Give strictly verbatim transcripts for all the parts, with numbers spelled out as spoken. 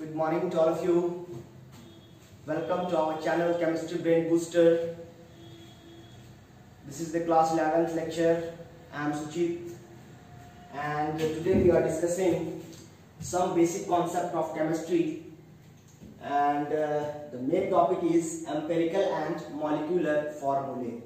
Good morning to all of you. Welcome to our channel Chemistry Brain Booster. This is the class eleventh lecture. I am Suchit and today we are discussing some basic concept of chemistry, and uh, the main topic is empirical and molecular formulae.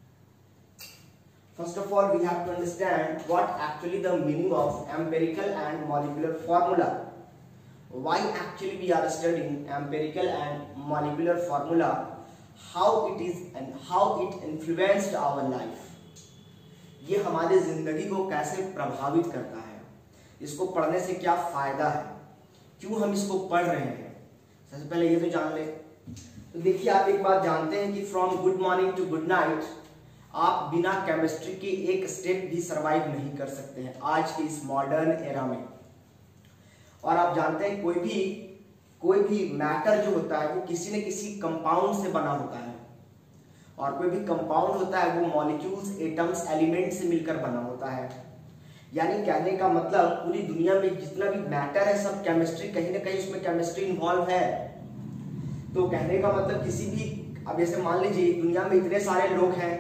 First of all, we have to understand what actually the meaning of empirical and molecular formula. Why actually we are studying empirical and molecular formula, how it is and how it influenced our life. ये हमारे जिंदगी को कैसे प्रभावित करता है, इसको पढ़ने से क्या फायदा है, क्यों हम इसको पढ़ रहे हैं, सबसे पहले ये तो जान ले। तो देखिए, आप एक बात जानते हैं कि from good morning to good night आप बिना केमिस्ट्री के एक स्टेप भी सरवाइव नहीं कर सकते हैं आज के इस मॉडर्न एरा में। और आप जानते हैं कोई भी कोई भी मैटर जो होता है वो किसी न किसी कंपाउंड से बना होता है, और कोई भी कंपाउंड होता है वो मॉलिक्यूल्स, एटम्स, एलिमेंट से मिलकर बना होता है। यानी कहने का मतलब पूरी दुनिया में जितना भी मैटर है सब केमिस्ट्री, कहीं ना कहीं उसमें केमिस्ट्री इन्वॉल्व है। तो कहने का मतलब किसी भी, अब जैसे मान लीजिए दुनिया में इतने सारे लोग हैं,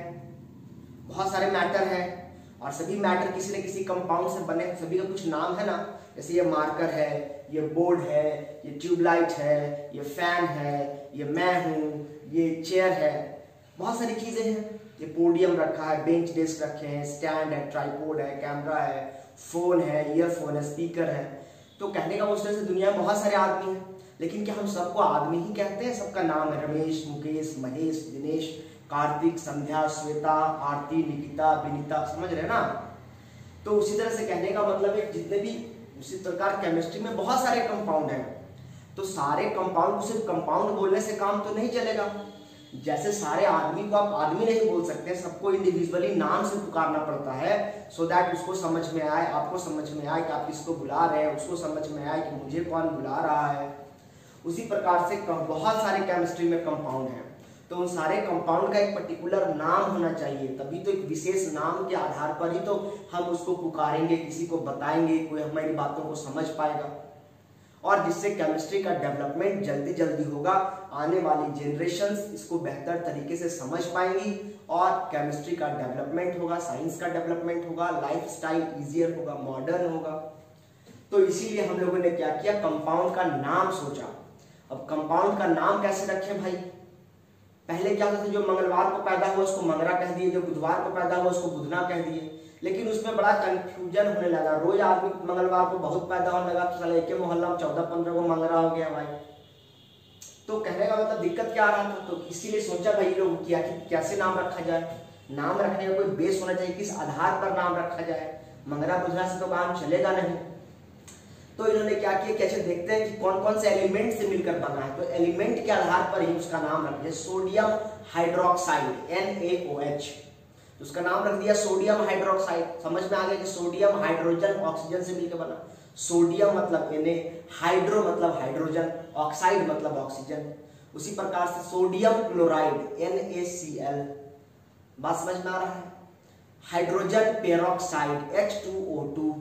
बहुत सारे मैटर हैं, और सभी मैटर किसी न किसी कंपाउंड से बने, सभी का कुछ नाम है ना। जैसे ये मार्कर है, ये बोर्ड है, ये ट्यूबलाइट है, ये फैन है, ये मैं हूँ, ये चेयर है, बहुत सारी चीजें हैं। ये पोडियम रखा है, बेंच डेस्क रखे हैं, स्टैंड है, ट्राइपॉड है, कैमरा है, फोन है, ईयरफोन है, स्पीकर है। तो कहने का मतलब से दुनिया में बहुत सारे आदमी हैं, लेकिन क्या हम सबको आदमी ही कहते हैं? सबका नाम है रमेश, मुकेश, महेश, दिनेश, कार्तिक, संध्या, श्वेता, आरती, निकिता, विनीता, समझ रहे ना। तो उसी तरह से कहने का मतलब है जितने भी, उसी प्रकार केमिस्ट्री में बहुत सारे कंपाउंड हैं। तो सारे कंपाउंड को सिर्फ कंपाउंड बोलने से काम तो नहीं चलेगा। जैसे सारे आदमी को आप आदमी नहीं बोल सकते, सबको इंडिविजुअली नाम से पुकारना पड़ता है, सो दैट उसको समझ में आए, आपको समझ में आए कि आप किसको बुला रहे हैं, उसको समझ में आए कि मुझे कौन बुला रहा है। उसी प्रकार से बहुत सारे केमिस्ट्री में कंपाउंड हैं, तो उन सारे कंपाउंड का एक पर्टिकुलर नाम होना चाहिए, तभी तो एक विशेष नाम के आधार पर ही तो हम उसको पुकारेंगे, किसी को बताएंगे, कोई हमारी बातों को समझ पाएगा, और जिससे केमिस्ट्री का डेवलपमेंट जल्दी जल्दी होगा। आने वाली जनरेशंस इसको बेहतर तरीके से समझ पाएंगी और केमिस्ट्री का डेवलपमेंट होगा, साइंस का डेवलपमेंट होगा, लाइफ स्टाइल ईजियर होगा, मॉडर्न होगा। तो इसीलिए हम लोगों ने क्या किया, कंपाउंड का नाम सोचा। अब कंपाउंड का नाम कैसे रखें भाई? पहले क्या होता था, जो मंगलवार को पैदा हुआ उसको मंगरा कह दिए, जो बुधवार को पैदा हुआ उसको बुधना कह दिए, लेकिन उसमें बड़ा कंफ्यूजन होने लगा। रोज आदमी मंगलवार को बहुत पैदा होने लगा, तो साले एक मोहल्ला में चौदह पंद्रह को मंगरा हो गया भाई। तो कहने का मतलब दिक्कत क्या आ रहा था, तो इसीलिए सोचा भाई लोग किया कि कैसे नाम रखा जाए। नाम रखने का कोई बेस होना चाहिए, किस आधार पर नाम रखा जाए। मंगरा बुधना से तो काम चलेगा नहीं। तो इन्होंने क्या किया, कैसे देखते हैं कि कौन कौन से एलिमेंट से मिलकर बना है, तो एलिमेंट के आधार पर ही उसका नाम रख दिया। Sodium hydroxide, N A O H, उसका नाम रख दिया सोडियम हाइड्रोक्साइड। समझ में आ गया कि सोडियम हाइड्रोजन ऑक्सीजन से मिलकर बना। सोडियम मतलब Na, हाइड्रो मतलब हाइड्रोजन, ऑक्साइड मतलब ऑक्सीजन। उसी प्रकार से sodium chloride, N A C L, बात समझ में आ रहा है। Hydrogen peroxide, H two O two,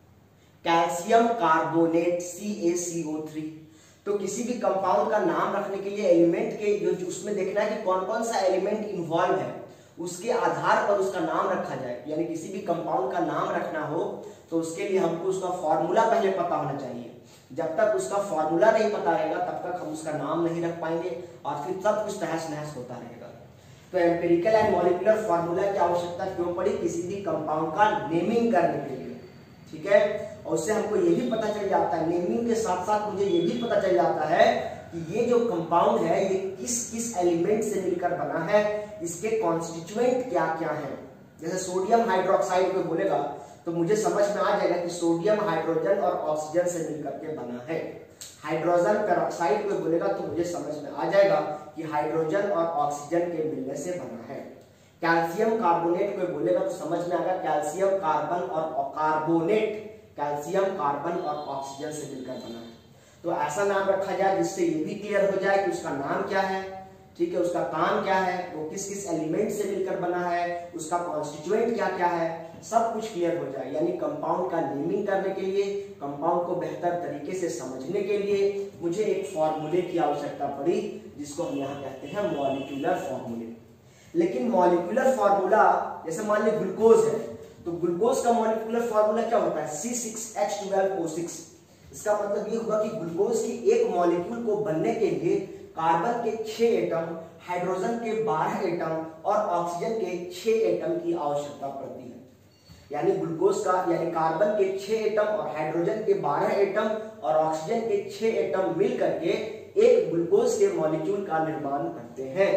calcium carbonate, C A C O three. तो किसी भी कंपाउंड का नाम रखने के लिए एलिमेंट के जो उसमें देखना है कि कौन कौन सा एलिमेंट इन्वॉल्व है, उसके आधार पर उसका नाम रखा जाए। यानी किसी भी कंपाउंड का नाम रखना हो तो उसके लिए हमको उसका फॉर्मूला पहले पता होना चाहिए। जब तक उसका फॉर्मूला नहीं पता रहेगा तब तक हम उसका नाम नहीं रख पाएंगे, और फिर सब कुछ तहस नहस होता रहेगा। तो एम्पिरिकल एंड मॉलिक्यूलर फॉर्मूला की आवश्यकता क्यों पड़ी? किसी भी कंपाउंड का नेमिंग करने के लिए, ठीक है। और उससे हमको ये भी पता चल जाता है, नेमिंग के साथ साथ मुझे ये भी पता चल जाता है कि ये जो कंपाउंड है ये किस किस एलिमेंट से मिलकर बना है, इसके कॉन्स्टिट्यूएंट क्या क्या है। जैसे सोडियम हाइड्रोक्साइड को बोलेगा तो मुझे समझ में आ जाएगा कि सोडियम हाइड्रोजन और ऑक्सीजन से मिलकर के बना है। हाइड्रोजन पेरोक्साइड को बोलेगा तो मुझे समझ में आ जाएगा कि हाइड्रोजन और ऑक्सीजन के मिलने से बना है। कैल्शियम कार्बोनेट को बोलेगा तो समझ में आएगा कैल्शियम कार्बन और कार्बोनेट, कैल्शियम कार्बन और ऑक्सीजन से मिलकर बना है। तो ऐसा नाम रखा जाए जिससे ये भी क्लियर हो जाए कि उसका नाम क्या है, ठीक है, उसका काम क्या है, वो किस किस एलिमेंट से मिलकर बना है, उसका कॉन्स्टिट्यूएंट क्या क्या है, सब कुछ क्लियर हो जाए। यानी कंपाउंड का नेमिंग करने के लिए, कंपाउंड को बेहतर तरीके से समझने के लिए मुझे एक फॉर्मूले की आवश्यकता पड़ी, जिसको हम यहाँ कहते हैं मॉलिक्यूलर फॉर्मूले। लेकिन मॉलिक्यूलर फॉर्मूला, जैसे मान लीजिए ग्लूकोज है, तो ग्लूकोज का मॉलिक्यूलर फॉर्मूला क्या होता है, C six H twelve O six. इसका मतलब ये हुआ कि ग्लूकोज की एक मॉलिक्यूल को बनने के लिए कार्बन के छह एटम, हाइड्रोजन के बारह एटम और ऑक्सीजन के छह एटम की आवश्यकता पड़ती है। यानी ग्लूकोज का, यानी कार्बन के छह एटम और हाइड्रोजन के बारह एटम और ऑक्सीजन के छह एटम मिल करके एक ग्लूकोज के मॉलिक्यूल का निर्माण करते हैं।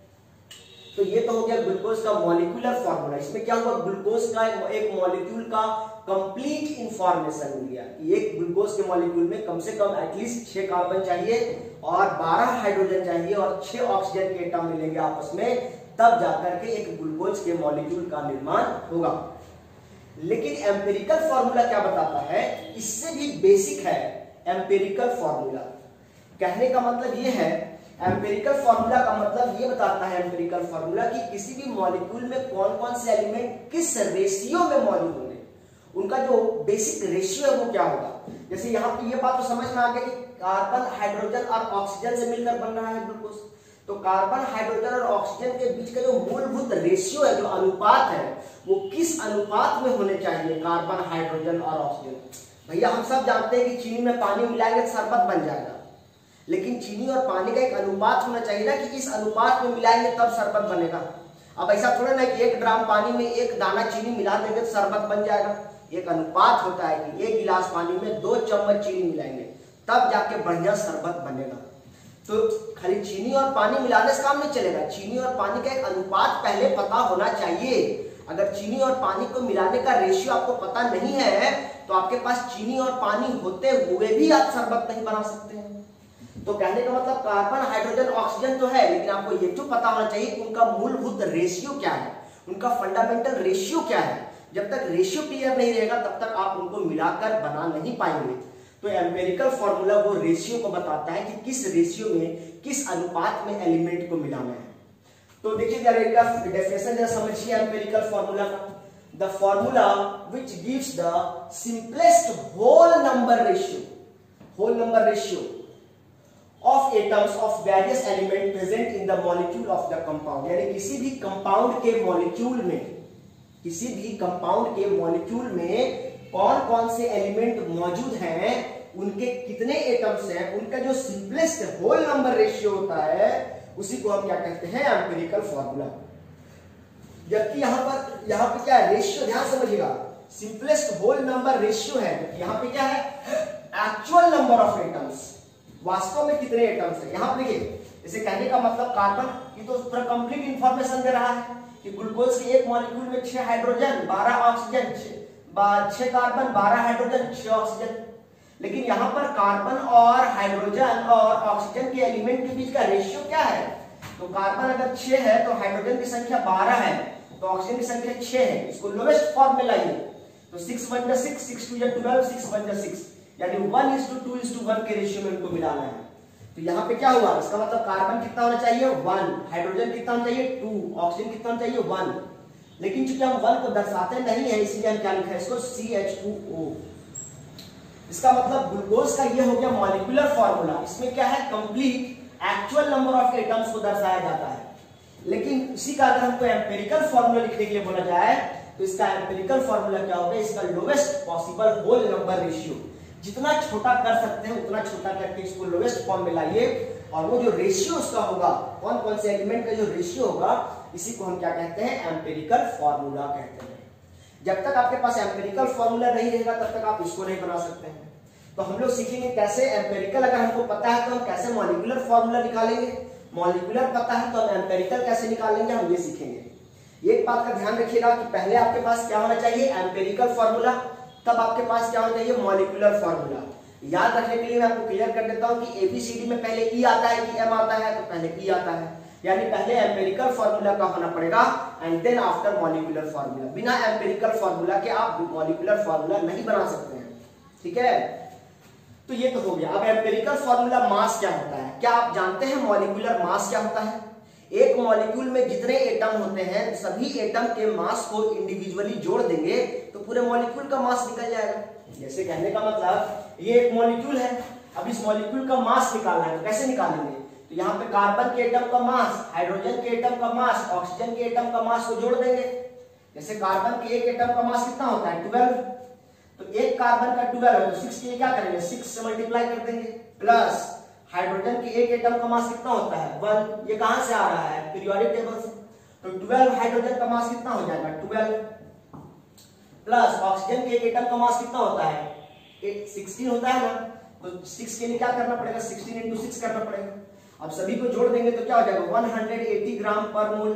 तो ये तो हो गया ग्लूकोज का मॉलिक्यूलर फॉर्मूला। इसमें क्या हुआ, ग्लूकोज का एक मॉलिक्यूल का कंप्लीट इंफॉर्मेशन मिल गया कि एक ग्लूकोज के मॉलिक्यूल में कम से कम एटलीस्ट छह कार्बन चाहिए और बारह हाइड्रोजन चाहिए और छह ऑक्सीजन के एटम मिलेंगे आपस में, तब जाकर के एक ग्लूकोज के मॉलिक्यूल का निर्माण होगा। लेकिन एम्पिरिकल फॉर्मूला क्या बताता है, इससे भी बेसिक है एम्पिरिकल फॉर्मूला। कहने का मतलब ये है, एम्पिरिकल फॉर्मूला का मतलब ये बताता है एम्पिरिकल फॉर्मूला कि किसी भी मॉलिक्यूल में कौन कौन से एलिमेंट किस रेशियो में मौजूद होंगे, उनका जो बेसिक रेशियो है वो क्या होगा। जैसे यहाँ पे ये बात तो समझ में आ गया कि कार्बन, हाइड्रोजन और ऑक्सीजन से मिलकर बन रहा है ग्लूकोज, तो कार्बन, हाइड्रोजन और ऑक्सीजन के बीच का जो मूलभूत रेशियो है, जो अनुपात है, वो किस अनुपात में होने चाहिए, कार्बन, हाइड्रोजन और ऑक्सीजन। भैया हम सब जानते हैं कि चीनी में पानी मिलाएंगे तो शरबत बन जाएगा, लेकिन चीनी और पानी का एक अनुपात होना चाहिए ना, कि इस अनुपात में मिलाएंगे तब शरबत बनेगा। अब ऐसा थोड़ा ना कि एक ग्राम पानी में एक दाना चीनी मिला देंगे तो शरबत बन जाएगा। एक अनुपात होता है कि एक गिलास पानी में दो चम्मच चीनी मिलाएंगे तब जाके बढ़िया शरबत बनेगा। तो खाली चीनी और पानी मिलाने से काम नहीं चलेगा, चीनी और पानी का एक अनुपात पहले पता होना चाहिए। अगर चीनी और पानी को मिलाने का रेशियो आपको पता नहीं है तो आपके पास चीनी और पानी होते हुए भी आप शरबत नहीं बना सकते हैं। तो कहने का मतलब कार्बन, हाइड्रोजन, ऑक्सीजन तो है, लेकिन आपको ये तो पता होना चाहिए कि उनका मूलभूत रेशियो क्या है, उनका फंडामेंटल रेशियो क्या है। जब तक रेशियो क्लियर नहीं रहेगा तब तक आप उनको मिलाकर बना नहीं पाएंगे। तो एम्पिरिकल फॉर्मूला वो रेशियो को बताता है कि किस रेशियो में, किस अनुपात में एलिमेंट को मिलाना है। तो देखिए जरा डेफिनेशन जरा समझिए एम्पिरिकल फॉर्मूला का। The formula which gives the simplest whole number ratio, whole number ratio of atoms of various element present in the molecule of the compound। यानी किसी भी कंपाउंड के मॉलिक्यूल में, किसी भी कंपाउंड के मॉलिक्यूल में कौन कौन से एलिमेंट मौजूद हैं, उनके कितने एटम्स हैं, उनका जो सिंपलेस्ट होल नंबर रेशियो होता है उसी को हम क्या कहते हैं, एम्पिरिकल फॉर्मूला। जबकि यहां पर, यहां पे क्या है, रेशियो, ध्यान समझिएगा, सिंपलेस्ट होल नंबर रेशियो है। यहां पे क्या है, एक्चुअल नंबर ऑफ एटम्स, वास्तव में कितने एटम्स हैं। यहां पे देखिए, इसे कहने का मतलब कार्बन, ये तो पूरा कंप्लीट इंफॉर्मेशन दे रहा है कि ग्लूकोज के एक मॉलिक्यूल में छह हाइड्रोजन, बारह ऑक्सीजन, छह कार्बन, बारह हाइड्रोजन, छह ऑक्सीजन। लेकिन यहाँ पर कार्बन और हाइड्रोजन और ऑक्सीजन के एलिमेंट के बीच का रेशियो क्या है, तो कार्बन अगर छह है तो हाइड्रोजन की संख्या बारह है, तो ऑक्सीजन की संख्या छह है। इसको लोवेस्ट फॉर्म में लाइए तो सिक्स वन जा सिक्स, सिक्स टू जा ट्वेल्व, सिक्स वन जा सिक्स, यानी one is to two is to to one ratio में इनको मिलाना है। तो यहाँ पे क्या हुआ, इसका मतलब कार्बन कितना होना चाहिए, वन, हाइड्रोजन कितना होना चाहिए, टू, ऑक्सीजन कितना होना चाहिए, वन। लेकिन चूंकि हम वन को दर्शाते नहीं है इसलिए हम क्या लिखा है इसको, सी एच टू ओ। इसका मतलब ग्लूकोज का ये हो गया मॉलिक्यूलर फॉर्मूला। इसमें क्या है, complete actual number of atoms को दर्शाया जाता है। लेकिन इसी का अगर हमको एम्पिरिकल फॉर्मूला लिखने के लिए बोला जाए तो इसका एम्पिरिकल फॉर्मूला क्या होगा, इसका lowest possible whole number ratio. जितना छोटा कर सकते हैं उतना छोटा करके इसको लोवेस्ट फॉर्म में लाइए, और वो जो रेशियो उसका होगा, कौन कौन से एलिमेंट का जो रेशियो होगा, इसी को हम क्या कहते हैं, एम्पिरिकल फॉर्मूला कहते हैं। जब तक आपके पास एम्पिरिकल फॉर्मूला नहीं रहेगा तब तक आप इसको नहीं बना सकते हैं। तो हम लोग सीखेंगे कैसे एम्पिरिकल, अगर हमको पता है तो हम कैसे मॉलिक्यूलर फॉर्मूला निकालेंगे, मॉलिक्यूलर पता है तो हम एम्पिरिकल कैसे निकालेंगे, हम ये सीखेंगे। एक बात का ध्यान रखिएगा कि पहले आपके पास क्या होना चाहिए, एम्पिरिकल फॉर्मूला, तब आपके पास क्या होना चाहिए, मॉलिक्यूलर फॉर्मूला। याद रखने के लिए मैं आपको क्लियर कर देता हूं कि एबीसीडी में पहले ई आता है कि एम आता है, तो पहले ई आता है, यानी पहले एम्पिरिकल फॉर्मूला का होना पड़ेगा and then after molecular formula. बिना एम्पिरिकल फॉर्मूला के आप मॉलिक्यूलर फॉर्मूला नहीं बना सकते हैं, ठीक है। तो ये तो हो गया। अब एम्पिरिकल फॉर्मूला मास क्या होता है, क्या आप जानते हैं मॉलिक्यूलर मास क्या होता है? एक मॉलिक्यूल में जितने एटम होते हैं सभी एटम के मास को इंडिविजुअली जोड़ देंगे तो पूरे मॉलिक्यूल का मास निकल जाएगा। जैसे कहने का मतलब ये एक मॉलिक्यूल है, अब इस मॉलिक्यूल का मास निकालना है तो कैसे निकालेंगे, तो यहाँ पे कार्बन के एटम का मास, हाइड्रोजन के एटम का मास, ऑक्सीजन के एटम का मास को जोड़ देंगे। जैसे कार्बन के एक एटम का मास कितना होता है ट्वेल्व, तो एक कार्बन का ट्वेल्व है तो सिक्स के लिए क्या करेंगे, सिक्स से मल्टीप्लाई कर देंगे, प्लस हाइड्रोजन के एक एटम का मास कितना होता है वन, ये कहां से आ रहा है पीरियोडिक टेबल से, तो ट्वेल्व हाइड्रोजन का मास कितना हो जाएगा ट्वेल्व, प्लस ऑक्सीजन के एक एटम का मास कितना होता है सिक्सटीन होता है ना, तो सिक्स के लिए क्या करना पड़ेगा सिक्सटीन इंटू सिक्स करना पड़ेगा। अब सभी को जोड़ देंगे तो क्या हो जाएगा वन हंड्रेड एटी ग्राम पर मोल,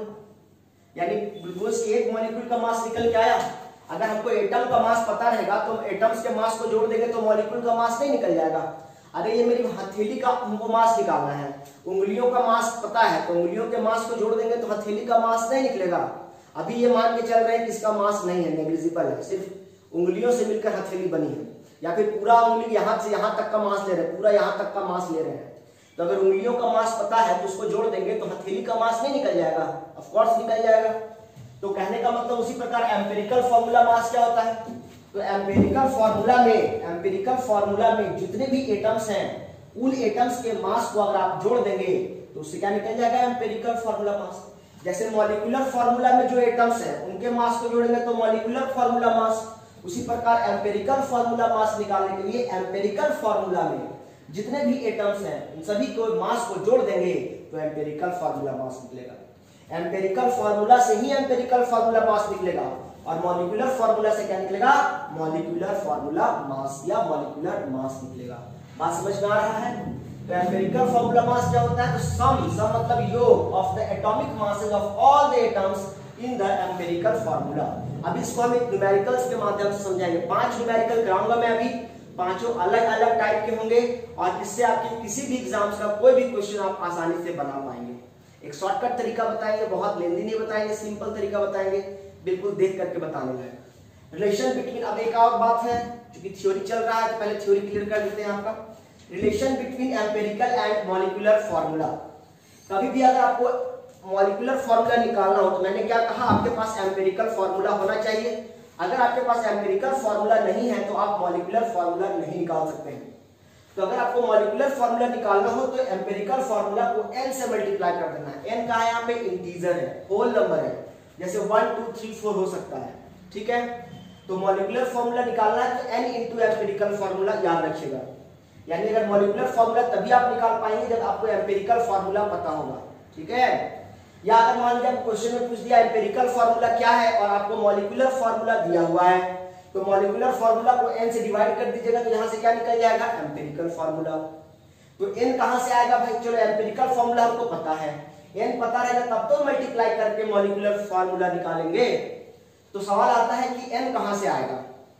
यानी ग्लूकोज के एक मॉलिक्यूल का मास निकल के आया। अगर हमको एटम का मास पता रहेगा तो एटम्स के मास को जोड़ देंगे तो मॉलिक्यूल का मास नहीं निकल जाएगा। अरे ये मेरी हथेली का हमको मास निकालना है, उंगलियों का मास पता है तो उंगलियों के मास को जोड़ देंगे तो हथेली का मास नहीं निकलेगा। अभी ये मान के चल रहे हैं कि इसका मास नहीं है, नेग्लिजिबल है, सिर्फ उंगलियों से मिलकर हथेली बनी है, या फिर पूरा उंगली यहाँ से यहाँ तक का मास ले रहे हैं, पूरा यहाँ तक का मास ले रहे हैं। तो अगर उंगलियों का मास पता है तो उसको जोड़ देंगे तो हथेली का मास नहीं निकल जाएगा, ऑफ कोर्स निकल जाएगा। तो कहने का मतलब उसी प्रकार एम्पिरिकल फॉर्मूला मास क्या होता है, तो एम्पिरिकल फॉर्मूला में एम्पिरिकल फॉर्मूला में जितने भी एटम्स हैं उन एटम्स के मास को अगर आप जोड़ देंगे तो उससे क्या निकल जाएगा एम्पिरिकल फॉर्मूला मास। जैसे मॉलिक्यूलर फॉर्मूला में जो एटम्स हैं उनके मास को जोड़ेंगे तो मॉलिक्यूलर फॉर्मूला मास, उसी प्रकार एम्पिरिकल फॉर्मूला मास निकालने के लिए एम्पिरिकल फॉर्मूला में जितने भी एटम्स हैं उन सभी को मास को जोड़ देंगे तो एम्पिरिकल फॉर्मूला मास निकलेगा। एम्पिरिकल फॉर्मूला से ही एम्पिरिकल फॉर्मूला मास निकलेगा और मॉलिक्यूलर फॉर्मूला से क्या निकलेगा मॉलिक्यूलर फॉर्मूला मास या मॉलिक्यूलर मास निकलेगा। बात समझ में आ रहा है। तो एम्पिरिकल फॉर्मूला मास क्या होता है, तो सम सम मतलब योग of the atomic masses of all the atoms in the empirical formula. अब इसको हम एक न्यूमेरिकल्स के माध्यम से समझाएंगे। पांच न्यूमेरिकल कराऊंगा मैं अभी, पांचों अलग अलग टाइप के होंगे और इससे आपके किसी भी एग्जाम्स का कोई भी क्वेश्चन आप आसानी से बना पाएंगे। एक शॉर्टकट तरीका बताएंगे, बहुत लेंदी नहीं बताएंगे, सिंपल तरीका बताएंगे, बिल्कुल देख करके बताने लायक। रिलेशन बिटवीन, अब एक और बात है क्योंकि थ्योरी चल रहा है तो पहले थ्योरी क्लियर कर देते हैं आपका। Relation between empirical and molecular formula. कभी भी अगर आपको मॉलिक्यूलर फॉर्मूला निकालना हो तो मैंने क्या कहा, आपके पास एम्पिरिकल फॉर्मूला होना चाहिए। अगर आपके पास एम्पिरिकल फॉर्मूला नहीं है तो आप मॉलिक्यूलर फॉर्मूला नहीं निकाल सकते हैं। तो अगर आपको मॉलिक्यूलर फॉर्मूला निकालना हो तो एम्पिरिकल फॉर्मूला को n से मल्टीप्लाई कर देना है। n का है यहाँ पे इंटीजर है, होल नंबर है, जैसे वन टू थ्री फोर हो सकता है, ठीक है। तो मॉलिक्यूलर फॉर्मूला निकालना है तो n इंटू एम्पिरिकल फॉर्मूला याद रखिएगा। यानी अगर मॉलिक्यूलर फॉर्मूला तभी आप निकाल पाएंगे जब आपको एम्पिरिकल फॉर्मूला पता होगा, ठीक है। या अगर मान लीजिए क्वेश्चन में पूछ दिया एम्पिरिकल फॉर्मूला क्या है और आपको मॉलिक्यूलर फॉर्मूला दिया हुआ है तो मॉलिक्यूलर फॉर्मूला को n से डिवाइड कर दीजिएगा तो यहां से क्या निकल जाएगा एम्पिरिकल फॉर्मूला। तो n कहां से आएगा भाई, चलो एम्पिरिकल फॉर्मूला हमको पता है, n पता रहेगा तब तो मल्टीप्लाई करके मॉलिक्यूलर फॉर्मूला निकालेंगे। तो सवाल आता है कि n कहां से आएगा,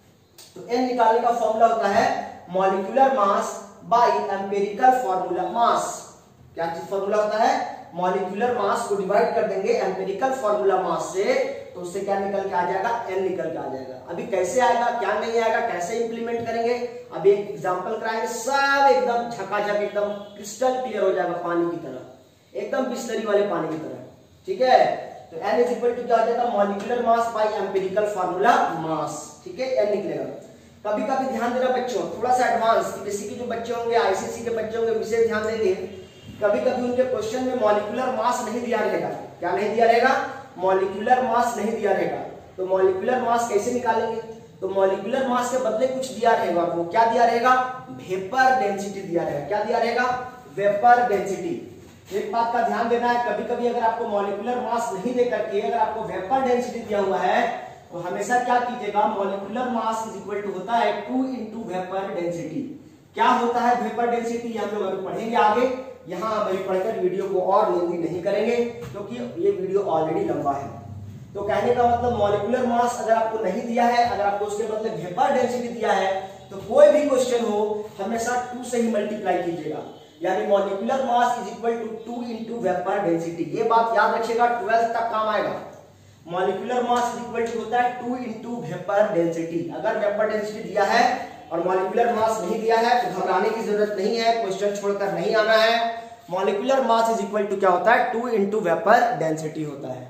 तो n निकालने का फॉर्मूला होता है molecular mass by empirical formula mass. क्या चीज फॉर्मूला होता है, मॉलिक्यूलर मास को डिवाइड कर देंगे एम्पिरिकल फॉर्मूला मास से तो उससे क्या निकल के आ जाएगा n निकल के आ जाएगा। अभी कैसे आएगा क्या नहीं आएगा कैसे इंप्लीमेंट करेंगे, अभी एक एग्जांपल कराएंगे, सब एकदम झकाझक एकदम क्रिस्टल क्लियर हो जाएगा, पानी की तरह, एकदम बिस्लरी वाले पानी की तरह, ठीक है। तो n इज इक्वल टू क्या हो जाएगा molecular mass by empirical formula mass, ठीक है, n निकलेगा। कभी कभी ध्यान देना बच्चों, थोड़ा सा एडवांस बेसिक के जो बच्चे होंगे आईसीएसई के बच्चे होंगे विशेष ध्यान देंगे। कभी कभी उनके क्वेश्चन में मॉलिक्यूलर मास नहीं दिया रहेगा, क्या नहीं दिया रहेगा, मॉलिक्यूलर मास नहीं दिया रहेगा। तो मॉलिक्यूलर मास कैसे निकालेंगे, तो मॉलिक्यूलर मास के बदले कुछ दिया रहेगा, वो क्या दिया रहेगा, वेपर डेंसिटी दिया रहेगा। क्या दिया रहेगा, वेपर डेंसिटी। एक बात का ध्यान देना है, कभी कभी अगर आपको मॉलिक्यूलर मास नहीं दे करके अगर आपको वेपर डेंसिटी दिया हुआ है तो हमेशा क्या कीजिएगा, molecular mass is equal to होता है टू इंटू वेपर डेंसिटी। क्या होता है वेपर डेंसिटी, हम लोग अभी पढ़ेंगे आगे, यहाँ अभी पढ़कर वीडियो को और लेंदी नहीं करेंगे क्योंकि ये वीडियो ऑलरेडी लंबा है। तो कहने का मतलब मॉलिक्यूलर मास अगर आपको नहीं दिया है, अगर आपको उसके बदले वेपर डेंसिटी दिया है तो कोई भी क्वेश्चन हो हमेशा टू से ही मल्टीप्लाई कीजिएगा, यानी molecular mass is equal to two into vapour density. ये बात याद रखिएगा, ट्वेल्थ तक काम आएगा। Molecular mass is equal to होता है टू इंटू वेपर डेंसिटी। अगर वेपर डेंसिटी दिया है और मॉलिक्यूलर मास नहीं दिया है तो घबराने की जरूरत नहीं है, क्वेश्चन छोड़कर नहीं आना है। Molecular mass is equal to क्या होता है, टू इंटू वेपर डेंसिटी होता है।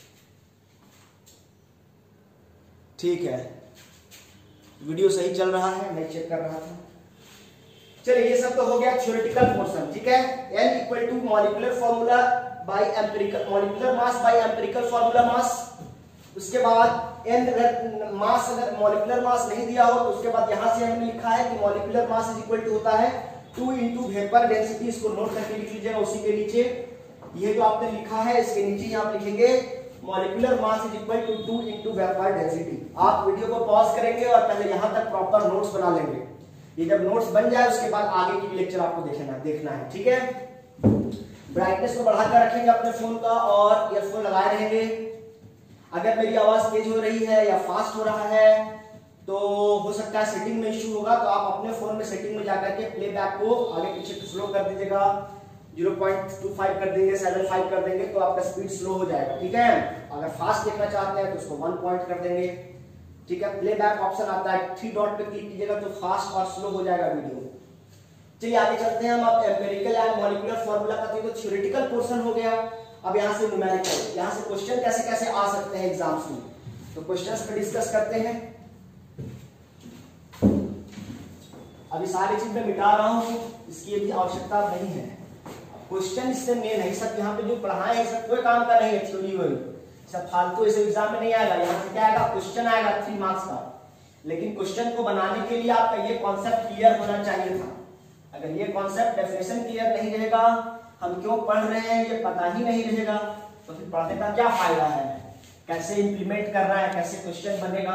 ठीक है, वीडियो सही चल रहा है, मैं चेक कर रहा था। चलिए ये सब तो हो गया थ्योरेटिकल पोर्शन। ठीक है, n equal to molecular formula by empirical, molecular mass by empirical formula mass. उसके बाद n अगर मास, अगर मॉलिक्यूलर मास नहीं दिया हो तो उसके बाद यहां से हमने लिखा है कि molecular mass is equal to होता है टू इंटू वेपर डेंसिटी। इसको नोट करके लिख लीजिएगा उसी के नीचे। ये जो आपने लिखा है इसके नीचे आप लिखेंगे molecular mass is equal to two into vapour density. आप वीडियो को पॉज करेंगे और पहले यहां तक प्रॉपर नोट्स बना लेंगे। ये जब नोट्स बन जाए उसके बाद आगे की लेक्चर आपको देखना देखना है। ठीक है, ब्राइटनेस को बढ़ाकर रखेंगे अपने फोन का और ईयरफोन लगाए रहेंगे। अगर मेरी आवाज तेज हो रही है या फास्ट हो रहा है तो हो सकता है सेटिंग में इश्यू होगा, तो आप अपने फोन में सेटिंग में जाकर के प्लेबैक को आगे पीछे स्लो कर दीजिएगा। ज़ीरो पॉइंट टू फाइव कर देंगे, सेवन फाइव कर देंगे तो आपका स्पीड स्लो हो जाएगा। ठीक है, अगर फास्ट देखना चाहते हैं तो उसको वन पॉइंट कर देंगे। ठीक है, प्लेबैक ऑप्शन आता है, थ्री डॉट पे क्लिक कीजिएगा तो फास्ट और स्लो हो जाएगा वीडियो। चलिए आगे चलते हैं हम। अब एम्पिरिकल एंड मॉलिक्यूलर फार्मूला का तो थ्योरेटिकल पोर्शन हो गया। अब यहाँ से न्यूमेरिकल, यहाँ से क्वेश्चन कैसे कैसे आ सकते हैं एग्जाम्स में, तो क्वेश्चंस पे डिस्कस करते हैं। अभी सारी चीज मैं मिटा रहा हूँ, इसकी भी आवश्यकता नहीं है। क्वेश्चन इससे मेन है, सब यहाँ पे जो पढ़ाए हैं सब कोई काम का नहीं है, थ्योरी वही सब फालतू ऐसे एग्जाम में नहीं आएगा। यहाँ से क्या आएगा, क्वेश्चन आएगा थ्री मार्क्स का। लेकिन क्वेश्चन को बनाने के लिए आपका ये कॉन्सेप्ट क्लियर होना चाहिए था। अगर ये कॉन्सेप्ट डेफिनेशन क्लियर नहीं रहेगा, हम क्यों पढ़ रहे हैं ये पता ही नहीं रहेगा, तो फिर पढ़ने का क्या फायदा है, कैसे इंप्लीमेंट करना है, कैसे क्वेश्चन बनेगा।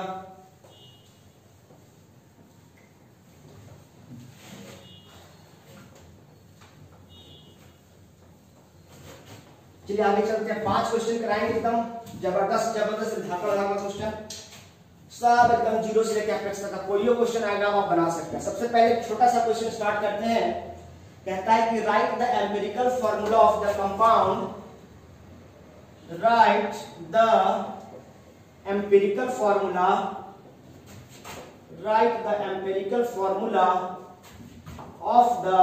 चलिए आगे चलते हैं। पांच क्वेश्चन कराएंगे एकदम जबरदस्त जबरदस्त धाकड़ धाकड़ क्वेश्चन, सब एकदम जीरो से लेकर एपेक्स तक का कोई क्वेश्चन आएगा आप बना सकते हैं। सबसे पहले छोटा सा क्वेश्चन स्टार्ट करते हैं। कहता है कि write the empirical formula of the compound, write the empirical formula, write the empirical formula of the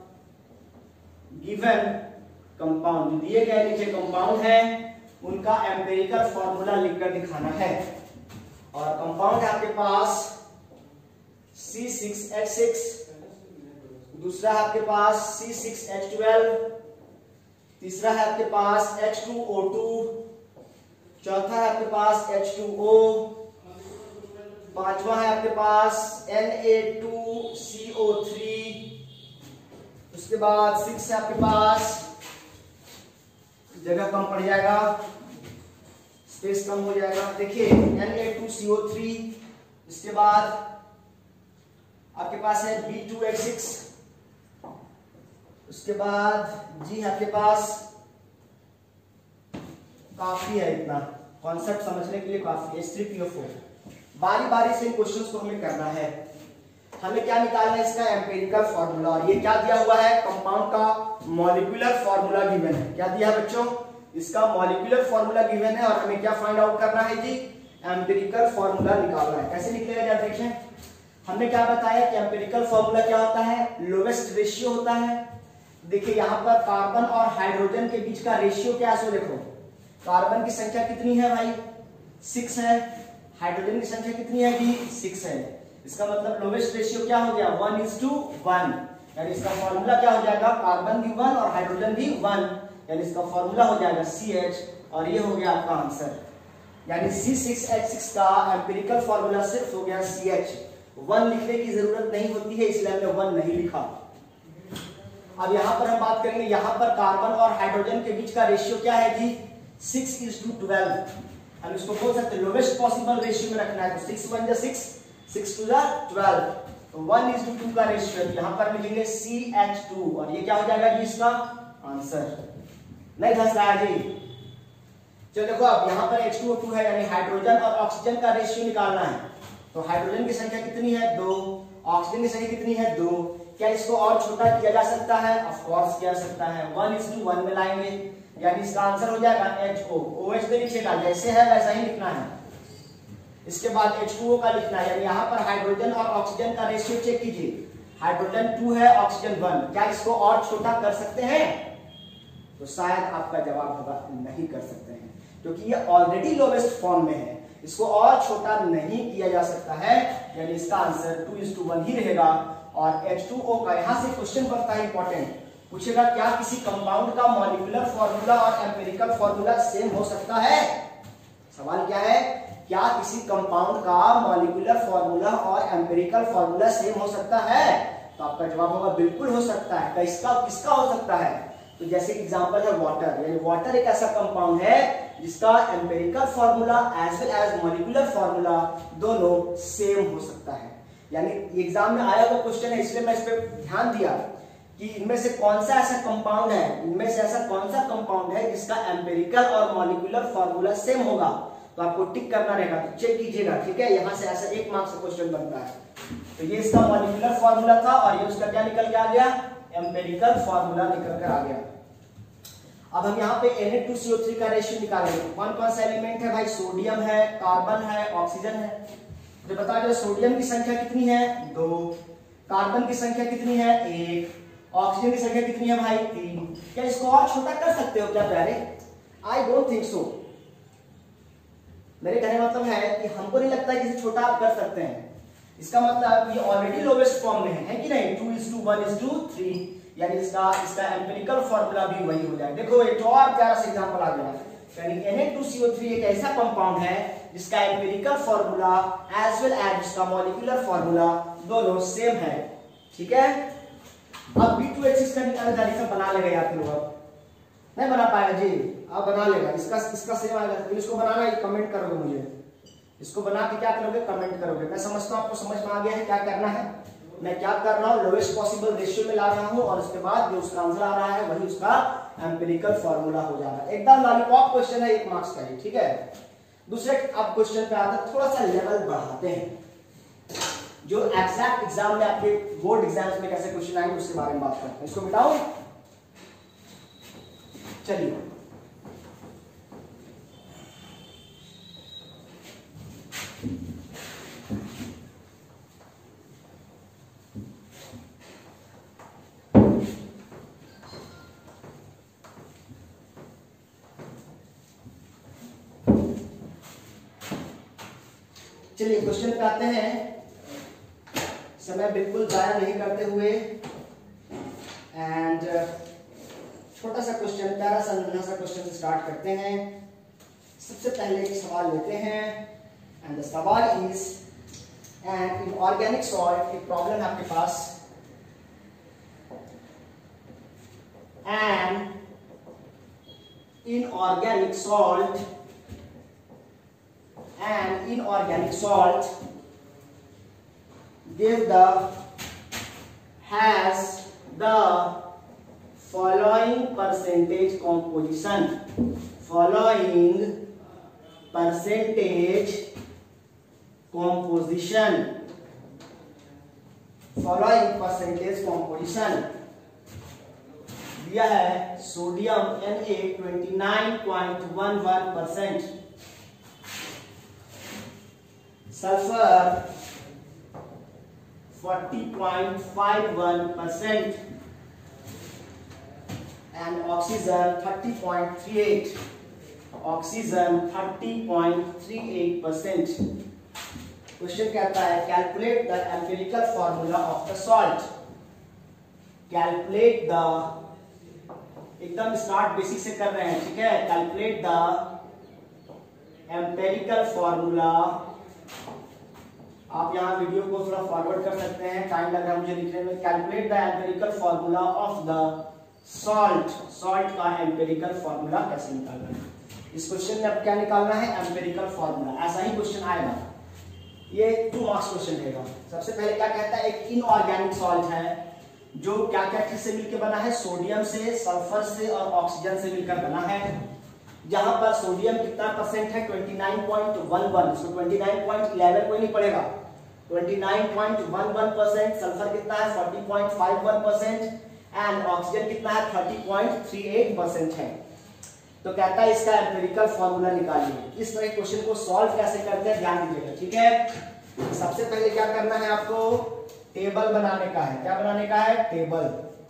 given compound. दिए गए नीचे कंपाउंड है, उनका एम्पिरिकल फॉर्मूला लिखकर दिखाना है। और कंपाउंड है आपके पास सी सिक्स एच सिक्स, दूसरा है आपके पास सी सिक्स एच ट्वेल्व, तीसरा है आपके पास एच टू ओ टू, चौथा है आपके पास एच टू ओ, पांचवा है आपके पास N A two C O three, उसके बाद सिक्स है आपके पास, जगह कम पड़ जाएगा, स्पेस कम हो जाएगा। देखिए N A two C O three, इसके बाद आपके पास है बी टू एच सिक्स, उसके बाद जी आपके पास, काफी है, इतना कॉन्सेप्ट समझने के लिए काफी है। H three P O four. बारी बारी से इन क्वेश्चंस को हमें करना है। हमें क्या निकालना है, इसका एम्पिरिकल फॉर्मूला। और ये क्या दिया हुआ है, कंपाउंड का मॉलिक्यूलर फॉर्मूला गिवन है। क्या दिया है बच्चों, इसका मॉलिक्यूलर फॉर्मूला गिवन है और हमें क्या फाइंड आउट करना है जी, एम्पिरिकल फॉर्मूला निकालना है। कैसे निकलेगा जरा देखें। हमने क्या बताया कि एम्पिरिकल फॉर्मूला क्या होता है, लोवेस्ट रेशियो होता है। देखिए यहाँ पर कार्बन और हाइड्रोजन के बीच का रेशियो क्या है, सो देखो कार्बन की संख्या कितनी है भाई, सिक्स है, हाइड्रोजन की संख्या कितनी है जी, सिक्स है। इसका मतलब लोवेस्ट रेशियो क्या हो गया, वन इज टू वन, यानी इसका फॉर्मूला क्या हो जाएगा, कार्बन भी वन और हाइड्रोजन भी वन, यानी इसका फॉर्मूला हो जाएगा सी एच, और ये हो गया आपका आंसर। यानी सी सिक्स एच सिक्स का एम्पिरिकल फॉर्मूला सिर्फ हो गया सी एच। वन लिखने की जरूरत नहीं होती है, इसलिए हमने वन नहीं लिखा। अब यहाँ पर हम बात करेंगे, यहाँ पर कार्बन और हाइड्रोजन के बीच का रेशियो क्या है जी, सिक्स इज टू ट्वेल्व। हम इसको बोल सकते हैं लोवेस्ट पॉसिबल रेशियो में रखना है, तो सिक्स वन जा सिक्स, सिक्स टू जा twelve, one is to two two ratio. यहाँ पर मिलेंगे सी एच टू, और ये क्या हो जाएगा जी इसका आंसर। नहीं धस रहा है जी। चलो देखो अब यहाँ पर एच टू ओ टू है, यानी हाइड्रोजन और ऑक्सीजन का रेशियो निकालना है। तो हाइड्रोजन की संख्या कितनी है, दो, ऑक्सीजन की संख्या कितनी है, दो। क्या इसको और छोटा किया जा सकता है, ऑफ कोर्स किया जा सकता है, वन इज टू वन में लाएंगे, यानी इसका आंसर हो जाएगा एच ओ। OH पे लिखिएगा, जैसे है वैसा ही लिखना है। इसके बाद एच टू ओ का लिखना है, यानी यहाँ पर हाइड्रोजन और ऑक्सीजन का रेशियो चेक कीजिए। हाइड्रोजन टू है, ऑक्सीजन वन, क्या इसको और छोटा कर सकते हैं? तो शायद आपका जवाब होगा नहीं कर सकते हैं, क्योंकि ये ऑलरेडी लोवेस्ट फॉर्म में है, इसको और छोटा नहीं किया जा सकता है, यानी इसका answer two is to one ही रहेगा। और एच टू ओ का यहां से क्वेश्चन बनता है इंपॉर्टेंट, पूछेगा क्या किसी कंपाउंड का मॉलिक्यूलर फॉर्मूला और एम्पिरिकल फॉर्मूला सेम हो सकता है? सवाल क्या है, क्या किसी कंपाउंड का मॉलिक्यूलर फॉर्मूला और एम्पिरिकल फॉर्मूला सेम हो सकता है? तो आपका जवाब होगा बिल्कुल हो सकता है। किसका किसका हो सकता है? तो जैसे एग्जांपल है वाटर, यानी वाटर एक ऐसा कंपाउंड है जिसका empirical formula as well as molecular formula दोनों सेम हो सकता है। यानी एग्जाम में आया हुआ क्वेश्चन है, इसलिए मैं इस पर ध्यान दिया कि इनमें से कौन सा ऐसा कंपाउंड है, इनमें से ऐसा कौन सा कंपाउंड है जिसका एम्पिरिकल और मॉलिक्यूलर फॉर्मूला सेम होगा, तो आपको टिक करना रहेगा, तो चेक कीजिएगा, ठीक है। यहां से ऐसा एक मार्क्स का क्वेश्चन बनता है। तो ये इसका मॉलिक्यूलर फॉर्मूला था और ये उसका क्या निकल के आ गया, एम्पिरिकल फॉर्मूला निकल कर आ गया। अब हम यहाँ पे N A two C O three का रेशियो निकालेंगे। कौन कौन सा एलिमेंट है भाई, सोडियम है, कार्बन है, ऑक्सीजन है। तो बता दो सोडियम की संख्या कितनी है, दो, कार्बन की संख्या कितनी है, एक, ऑक्सीजन की संख्या कितनी है भाई, तीन। क्या इसको और छोटा कर सकते हो क्या प्यारे? I don't think so. मेरे कहने का मतलब है कि हमको नहीं लगता है कि इसे छोटा आप कर सकते हैं। इसका मतलब ये ऑलरेडी लोवेस्ट फॉर्म में है, है कि नहीं, two is to one is to three, यानी इसका इसका एम्पिरिकल फॉर्मूला भी वही हो जाए। देखो एक और प्यारा सा एग्जांपल आ गया, यानी N A two C O three एक ऐसा कंपाउंड है जिसका empirical formula as well as उसका मॉलिक्यूलर फॉर्मूला दोनों सेम है, ठीक है। अब बी टू एच सिक्स का निकालने तरीका बना लेगा यार, लोग नहीं बना पाएगा जी, आप बना लेगा, इसका इसका सेम आएगा। तो इसको बनाना है, कमेंट करोगे मुझे, इसको बना के क्या करोगे, कमेंट करोगे। मैं समझता हूँ आपको समझ में आ गया है क्या करना है। मैं क्या कर रहा हूँ, लोवेस्ट पॉसिबल रेशियो में ला रहा हूँ और उसके बाद जो उसका आंसर आ रहा है वही उसका एम्पिरिकल फॉर्मूला हो जा रहा है। एकदम लॉलीपॉप क्वेश्चन है, एक मार्क्स का ही, ठीक है। दूसरे अब क्वेश्चन पे आते हैं, थोड़ा सा लेवल बढ़ाते हैं, जो एग्जैक्ट एग्जाम में आपके बोर्ड एग्जाम्स में कैसे क्वेश्चन आएंगे उसके बारे में बात करते हैं। इसको मिटाओ, चलिए चलिए क्वेश्चन पे आते हैं। समय बिल्कुल जाया नहीं करते हुए एंड छोटा सा क्वेश्चन, प्यारा सा नन्हा सा क्वेश्चन से स्टार्ट करते हैं। सबसे पहले एक सवाल लेते हैं एंड द सवाल is, and inorganic salt एक प्रॉब्लम है आपके पास, and inorganic salt and inorganic salt give the has the following percentage composition, following percentage composition, following percentage composition दिया है। Sodium N A twenty nine point one one percent, sulphur forty point five one percent and oxygen thirty point three eight, oxygen thirty point three eight percent। Question कहता है calculate the empirical formula of the salt, calculate the, एकदम start basic से कर रहे हैं, ठीक है। Calculate the empirical formula, आप यहाँ वीडियो को थोड़ा फॉरवर्ड कर सकते हैं, टाइम लग रहा है मुझे लिखने में। Calculate the empirical formula of the salt, salt का एम्पिरिकल फॉर्मूला कैसे निकालना है। इस क्वेश्चन में अब क्या निकालना है, एम्पिरिकल फॉर्मूला। ऐसा ही क्वेश्चन आएगा, ये टू मार्क्स क्वेश्चन रहेगा। सबसे पहले क्या कहता है, एक इनऑर्गेनिक सॉल्ट है जो क्या क्या चीज से मिलकर बना है, सोडियम से, सल्फर से और ऑक्सीजन से मिलकर बना है। जहां पर सोडियम कितना परसेंट है, twenty nine point one one, इसको ट्वेंटी नाइन पॉइंट इलेवन कोई नहीं पड़ेगा, twenty nine point one one percent. Sulphur कितना है, forty point five one percent and oxygen कितना है, thirty point three eight percent है। तो कहता है इसका एम्पिरिकल फॉर्मूला निकालिए। इस तरह क्वेश्चन को सॉल्व कैसे करते हैं ध्यान दीजिएगा, ठीक है। सबसे पहले क्या करना है आपको, टेबल बनाने का है। क्या बनाने का है? टेबल।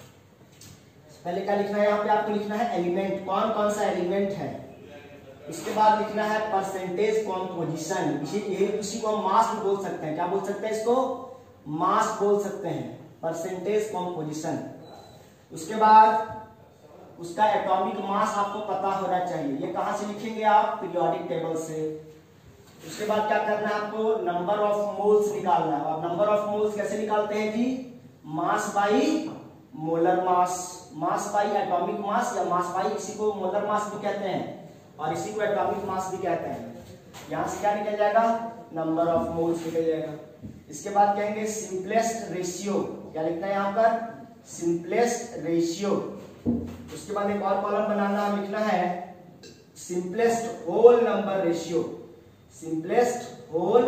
पहले क्या लिखना है यहाँ पे आपको? लिखना है एलिमेंट, कौन कौन सा एलिमेंट है। इसके बाद लिखना है परसेंटेज कॉम्पोजिशन, इसी इसी को हम मास भी बोल सकते हैं। क्या बोल सकते हैं इसको? मास बोल सकते हैं, परसेंटेज कॉम्पोजिशन। उसके बाद उसका एटॉमिक मास आपको पता होना चाहिए। ये कहां से लिखेंगे आप? पीरियोडिक टेबल से। उसके बाद क्या करना है आपको? नंबर ऑफ मोल्स निकालना है। और नंबर ऑफ मोल्स कैसे निकालते हैं जी? Mass by molar mass, mass by atomic mass, या मास बाई, इसी को मोलर मास भी कहते हैं और इसी को एटॉमिक मास भी कहते हैं। यहां से क्या निकल जाएगा? नंबर ऑफ मोल्स निकल जाएगा। इसके बाद कहेंगे सिंपलेस्ट रेशियो। क्या लिखना है यहाँ पर? Simplest ratio. उसके बाद एक और कॉलम बनाना, लिखना है simplest whole number ratio, simplest whole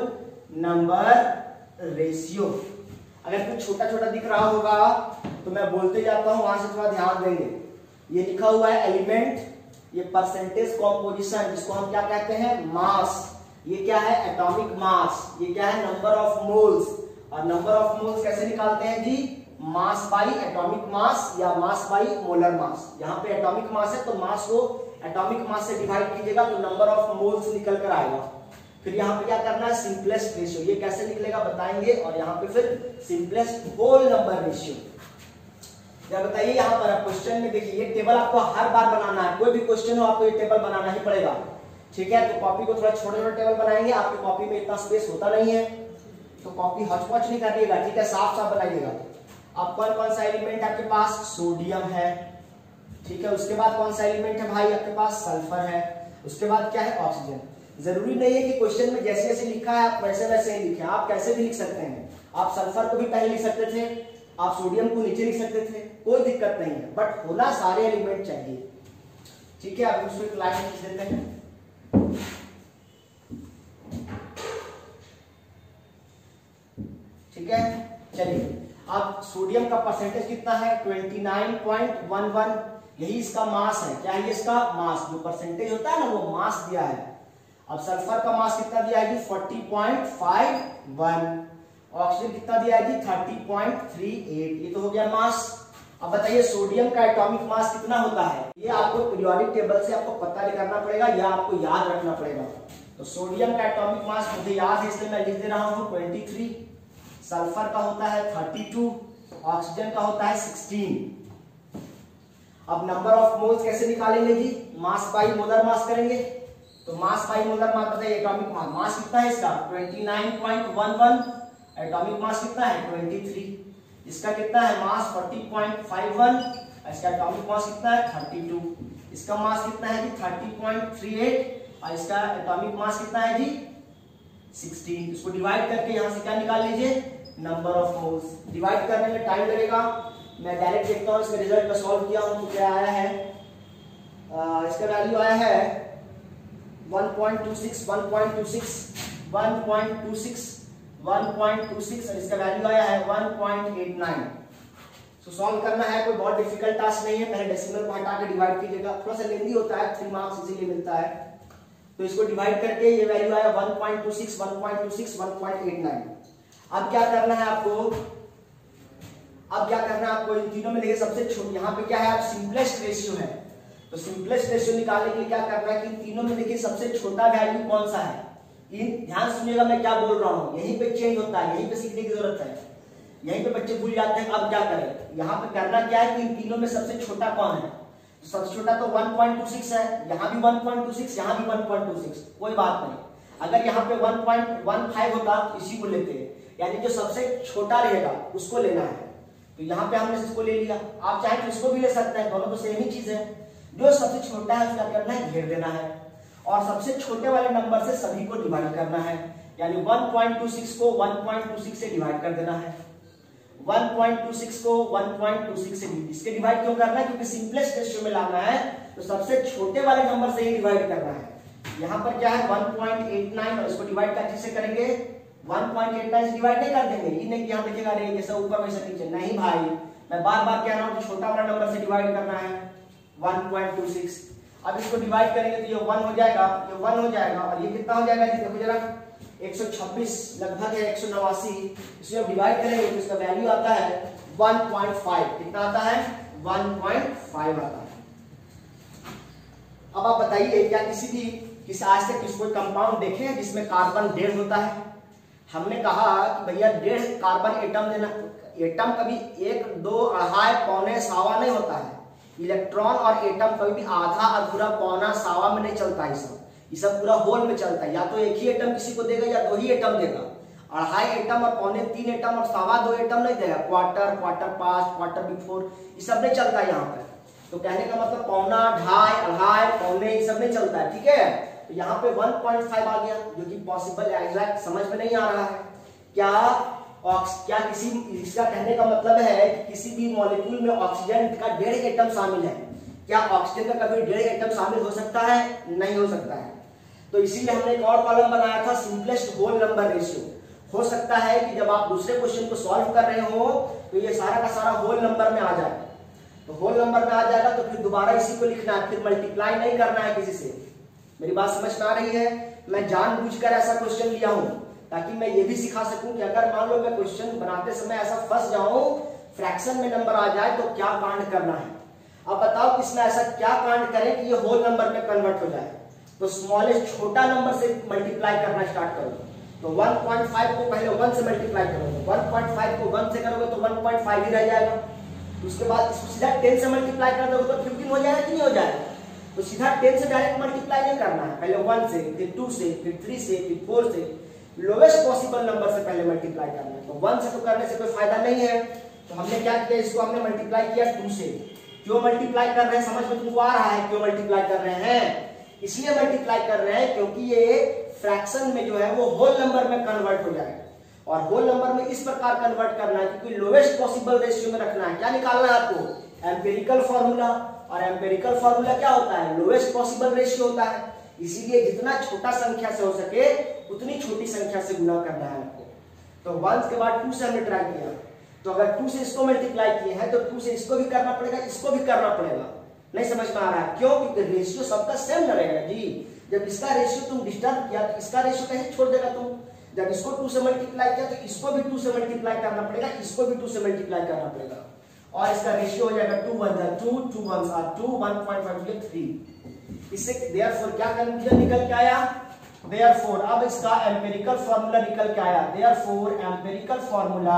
number ratio. अगर कुछ छोटा छोटा दिख रहा होगा तो मैं बोलते जाता हूं, वहां से थोड़ा ध्यान देंगे। ये लिखा हुआ है एलिमेंट, ये परसेंटेज कॉम्पोजिशन, जिसको हम क्या कहते हैं? मास। ये क्या है? Atomic mass. ये क्या है? Number of moles. और नंबर ऑफ मोल्स कैसे निकालते हैं जी? मास बाई एटॉमिक मास या मास बाई मोलर मास। यहाँ पे एटॉमिक मास है तो मास को एटॉमिक मास से डिवाइड कीजिएगा तो नंबर ऑफ मोल्स निकल कर आएगा। फिर यहाँ पे क्या करना है? Simplest ratio. ये कैसे निकलेगा बताएंगे। और यहाँ पे फिर सिंपलेस्ट होल नंबर रेशियो। क्या बताइए यहाँ पर क्वेश्चन में देखिए, ये टेबल आपको हर बार बनाना है। कोई भी क्वेश्चन हो आपको ये टेबल बनाना ही पड़ेगा, ठीक है। तो कॉपी को थोड़ा छोटे छोटे टेबल बनाएंगे। आपकी कॉपी में इतना स्पेस होता नहीं है तो कॉपी हचपच नहीं करिएगा, ठीक है, साफ साफ बनाइएगा। अब कौन कौन सा एलिमेंट आपके पास? सोडियम है, ठीक है। उसके बाद कौन सा एलिमेंट है भाई आपके पास? सल्फर है। उसके बाद क्या है? ऑक्सीजन। जरूरी नहीं है कि क्वेश्चन में जैसे जैसे लिखा है आप वैसे वैसे ही लिखें, आप कैसे भी लिख सकते हैं। आप सल्फर को भी पहले लिख सकते थे, आप सोडियम को नीचे लिख सकते थे, कोई दिक्कत नहीं है, बट होना सारे एलिमेंट चाहिए, ठीक है। अब उसको एक लाइन खींच देते हैं। ठीक है, चलिए। अब सोडियम का परसेंटेज कितना है? Twenty nine point one one. यही इसका मास है। क्या है इसका? मास। जो परसेंटेज होता है ना वो मास दिया है। अब सल्फर का मास कितना दिया है जी? Forty point five one. Oxygen कितना दिया है जी? Thirty point three eight. ये तो हो गया मास। अब बताइए सोडियम का एटॉमिक मास कितना होता है? ये आपको पीरियोडिक टेबल से आपको पता करना पड़ेगा या आपको याद रखना पड़ेगा। तो सोडियम का एटॉमिक मास मुझे याद है इसलिए मैं लिख दे रहा हूं ट्वेंटी थ्री। सल्फर का होता है थर्टी टू, ऑक्सीजन का होता है सिक्सटीन। अब नंबर ऑफ मोल्स कैसे निकालेंगे जी? मास बाई मोलर मास करेंगे। तो मास बाई मोलर मास बताइए, एटॉमिक मास मास कितना है इसका? Twenty nine point one one. Atomic mass कितना है? Twenty three. इसका कितना है? Mass forty point five one. इसका एटॉमिक मास कितना है? Thirty two. इसका मास कितना है जी? Thirty point three eight. और इसका एटॉमिक मास कितना है जी? सिक्सटीन। इसको डिवाइड करके यहां से क्या निकाल लीजिए? Number of moles. डिवाइड करने में टाइम लगेगा, मैं डायरेक्ट देखता हूं इसका रिजल्ट में सॉल्व किया हूं तो क्या आया है। आ, इसका वैल्यू आया है one point two six, one point two six, one point two six, one point two six और इसका वैल्यू आया है one point eight nine. So solve करना है, कोई बहुत डिफिकल्ट टास्क नहीं है। पहले डेसिमल को हटा के डिवाइड कीजिएगा, थोड़ा सा लेंदी होता है, थ्री मार्क्स इसीलिए मिलता है। तो इसको डिवाइड करके ये वैल्यू आया one point two six, one point two six, one point eight nine. अब क्या करना है आपको? अब क्या करना है आपको? इन तीनों में देखिए सबसे छोटी यहाँ पे क्या है? आप सिंपलेस्ट रेशियो है, तो सिंपलेस्ट रेशियो निकालने के लिए क्या करना है कि इन तीनों में देखिए सबसे छोटा वैल्यू कौन सा है। इन ध्यान सुनिएगा मैं क्या बोल रहा हूँ, यहीं पे चेंज होता है, यहीं पे सीखने की जरूरत है। यहीं पे बच्चे भूल जाते हैं। अब क्या करें? यहाँ पे करना क्या है कि इन तीनों में सबसे छोटा कौन है? सबसे छोटा तो वन पॉइंट टू सिक्स है, यहाँ भी वन पॉइंट टू सिक्स, यहाँ भी वन पॉइंट टू सिक्स, कोई बात नहीं। अगर यहाँ पे वन पॉइंट वन फाइव होता तो इसी को लेते हैं, यानी जो सबसे छोटा रहेगा उसको लेना है। तो यहाँ पे हमने इसको ले लिया, आप चाहे तो इसको भी ले सकते हैं, दोनों तो सेम ही चीज है। जो सबसे छोटा है उसका करना है घेर देना है और सबसे छोटे वाले नंबर से सभी को डिवाइड करना है, यानी वन पॉइंट टू सिक्स को वन पॉइंट टू सिक्स से डिवाइड कर देना है। वन पॉइंट टू सिक्स को वन पॉइंट टू सिक्स से इसके डिवाइड क्यों करना है? क्योंकि सिंपलेस्ट रेशियो में लाना है तो सबसे छोटे वाले नंबर से ही डिवाइड करना है। यहाँ पर क्या है? वन पॉइंट एट नाइन और इसको डिवाइड कैसे से करेंगे? वन पॉइंट एट नाइन से डिवाइड नहीं कर देंगे, ये नहीं कि यहाँ देखिएगा अरे जैसे ऊपर वैसे नीचे, नहीं भाई, मैं बार बार कह रहा हूँ छोटा वाला नंबर से डिवाइड करना है वन पॉइंट टू सिक्स। अब इसको डिवाइड करेंगे तो ये वन हो जाएगा, ये वन हो जाएगा और ये कितना हो जाएगा जी? देखो जरा, एक सौ छब्बीस लगभग है एक सौ नवासी, इसमें हम डिवाइड करेंगे तो इसका वैल्यू आता है वन पॉइंट फाइव। कितना आता है? वन पॉइंट फाइव आता है। अब आप बताइए क्या किसी भी किसी आज तक किसी कोई कंपाउंड देखे हैं जिसमें कार्बन डेढ़ होता है? हमने कहा कि भैया डेढ़ कार्बन एटम देना, एटम कभी एक दो अढ़ाई पौने सावा नहीं होता है। इलेक्ट्रॉन और एटम कभी भी आधा अधूरा पौना सावा में नहीं चलता है। सब ये सब पूरा होल में चलता है। या तो एक ही एटम किसी को देगा या दो ही एटम देगा। अढ़ाई एटम और पौने तीन एटम और सवा दो एटम नहीं देगा। Quarter, quarter past, quarter before, ये सब नहीं चलता है यहाँ पर। तो कहने का मतलब पौना, ढाई, अढ़ाई, पौने, ये सब नहीं चलता है। ठीक है, तो यहाँ पे वन पॉइंट फाइव आ गया जो कि पॉसिबल एग्जैक्ट समझ में नहीं आ रहा है। क्या ऑक्स क्या किसी इसका कहने का मतलब है कि किसी भी मॉलिक्यूल में ऑक्सीजन का डेढ़ एटम शामिल है। क्या ऑक्सीजन का कभी डेढ़ एटम शामिल हो सकता है? नहीं हो सकता है। तो इसीलिए हमने एक और कॉलम बनाया था सिंपलेस्ट होल नंबर रेशियो। हो सकता है कि जब आप दूसरे क्वेश्चन को सॉल्व कर रहे हो तो ये सारा का सारा होल नंबर में आ जाए। तो होल नंबर में आ जाएगा तो फिर दोबारा इसी को लिखना है, फिर मल्टीप्लाई नहीं करना है किसी से। मेरी बात समझ में आ रही है? मैं जानबूझकर ऐसा क्वेश्चन लिया हूं ताकि मैं ये भी सिखा सकूं कि अगर मान लो मैं क्वेश्चन बनाते समय ऐसा फंस जाऊं, फ्रैक्शन में नंबर आ जाए तो क्या कांड करना है। अब बताओ इसमें ऐसा क्या कांड करें कि ये होल नंबर में कन्वर्ट हो जाए। तो स्मॉलेस्ट छोटा नंबर से मल्टीप्लाई करना स्टार्ट करो। तो वन पॉइंट फाइव को पहले वन से मल्टीप्लाई करोगे, वन पॉइंट फाइव को वन से करोगे तो वन पॉइंट फाइव ही रह जाएगा। उसके बाद इसको सीधा टेन से मल्टीप्लाई कर दोगे तो फिफ्टीन हो जाएगा कि नहीं हो जाएगा? तो सीधा टेन से डायरेक्ट मल्टीप्लाई नहीं करना है, पहले वन से, फिर टू से, फिर थ्री से, फिर फोर से, लोवेस्ट पॉसिबल नंबर से पहले मल्टीप्लाई करना है। तो वन से तो करने से कोई फायदा नहीं है। तो हमने क्या किया, इसको हमने मल्टीप्लाई किया टू से। क्यों मल्टीप्लाई कर रहे हैं समझ में तुमको आ रहा है? क्यों मल्टीप्लाई कर रहे हैं? इसलिए मल्टीप्लाई कर रहे हैं क्योंकि ये फ्रैक्शन में जो है वो होल नंबर में कन्वर्ट हो जाएगा। और होल नंबर में इस प्रकार कन्वर्ट करना है क्योंकि लोवेस्ट पॉसिबल रेशियो में रखना है। क्या निकालना है आपको? Empirical formula. और एम्पिरिकल फॉर्मूला क्या होता है? लोवेस्ट पॉसिबल रेशियो होता है। इसीलिए जितना छोटा संख्या से हो सके उतनी छोटी संख्या से गुना करना है आपको। तो वन के बाद टू से हमने ट्राई किया, तो अगर टू से इसको मल्टीप्लाई किए हैं तो टू से इसको भी करना पड़ेगा, इसको भी करना पड़ेगा। नहीं समझ में आ रहा है? क्यों? क्योंकि रेशियो सबका सेम न रहेगा जी। जब इसका रेशियो तुम डिस्टर्ब किया तो इसका रेशियो कैसे छोड़ देगा तुम? जब इसको टू से मल्टीप्लाई किया तो इसको भी टू से मल्टीप्लाई करना पड़ेगा, इसको भी टू से मल्टीप्लाई करना पड़ेगा। और इसका रेशियो हो जाएगा टू वन जा टू, टू वन जा two, one point five three. इससे देयरफॉर क्या कंक्लूजन निकल के आया? देयरफॉर अब इसका एम्पिरिकल फॉर्मूला निकल के आया। Therefore empirical formula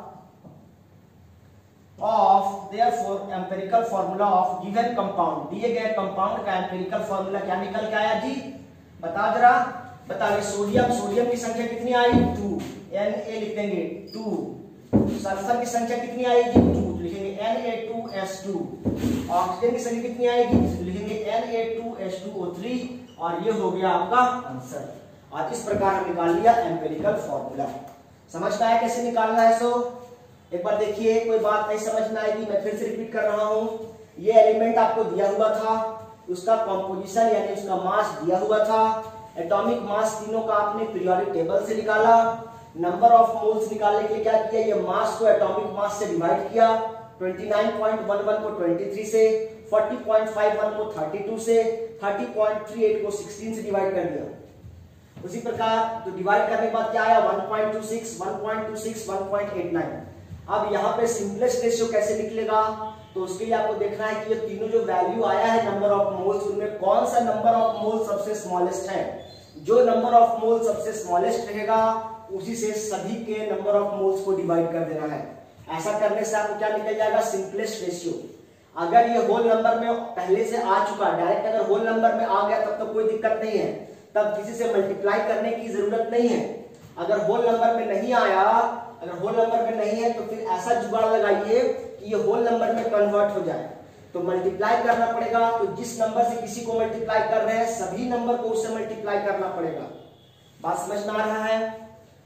of therefore empirical formula of given compound, दिए गए कंपाउंड का एम्पिरिकल फॉर्मूला क्या निकल के आया जी? बताओ जरा, बताइए। सोडियम सोडियम की संख्या कितनी आई? टू, एन ए लिख देंगे टू। सल्फर की संख्या कितनी आएगी? टू, लिखेंगे N A two S two. Oxygen की संख्या कितनी आएगी? लिखेंगे N A two S two O three. और ये हो गया आपका आंसर। और इस प्रकार हम निकाल लिया एम्पिरिकल फॉर्मूला। समझ में आया कैसे निकालना है? सो एक बार देखिए, कोई बात नहीं समझ में आएगी मैं फिर से रिपीट कर रहा हूँ। ये एलिमेंट आपको दिया हुआ था, उसका कॉम्पोजिशन यानी उसका मास दिया हुआ था, एटॉमिक मास तीनों का आपने पीरियोडिक टेबल से निकाला। नंबर ऑफ मोल्स निकालने के लिए क्या किया? ये मास को एटॉमिक मास से डिवाइड किया। उनतीस पॉइंट इलेवन को तेईस से, चालीस पॉइंट इक्यावन को बत्तीस से, तीस पॉइंट अड़तीस को सोलह से डिवाइड कर दिया। उसी प्रकार तो डिवाइड करने के बाद क्या आया? One point two six, one point two six, one point eight nine. अब यहाँ पे सिंपलेस्ट रेशियो कैसे निकलेगा? तो उसके लिए आपको देखना है कि ये तीनों जो वैल्यू आया है नंबर ऑफ मोल्स, उनमें कौन सा नंबर ऑफ मोल सबसे स्मॉलेस्ट है। जो नंबर ऑफ मोल सबसे स्मॉलेस्ट रहेगा उसी से सभी के नंबर ऑफ मोल्स को डिवाइड कर देना है। ऐसा करने से आपको क्या निकल जाएगा? Simplest ratio. अगर ये होल नंबर में पहले से आ चुका, डायरेक्ट अगर होल नंबर में आ गया तब तो कोई दिक्कत नहीं है, तब किसी से मल्टीप्लाई करने की जरूरत नहीं है। अगर होल नंबर में नहीं आया, अगर होल नंबर में नहीं है तो फिर ऐसा जुगाड़ लगाइए कि ये होल नंबर में कन्वर्ट हो जाए। तो मल्टीप्लाई करना पड़ेगा, तो जिस नंबर से किसी को मल्टीप्लाई कर रहे हैं सभी नंबर को उससे मल्टीप्लाई करना पड़ेगा। बात समझ में आ रहा है?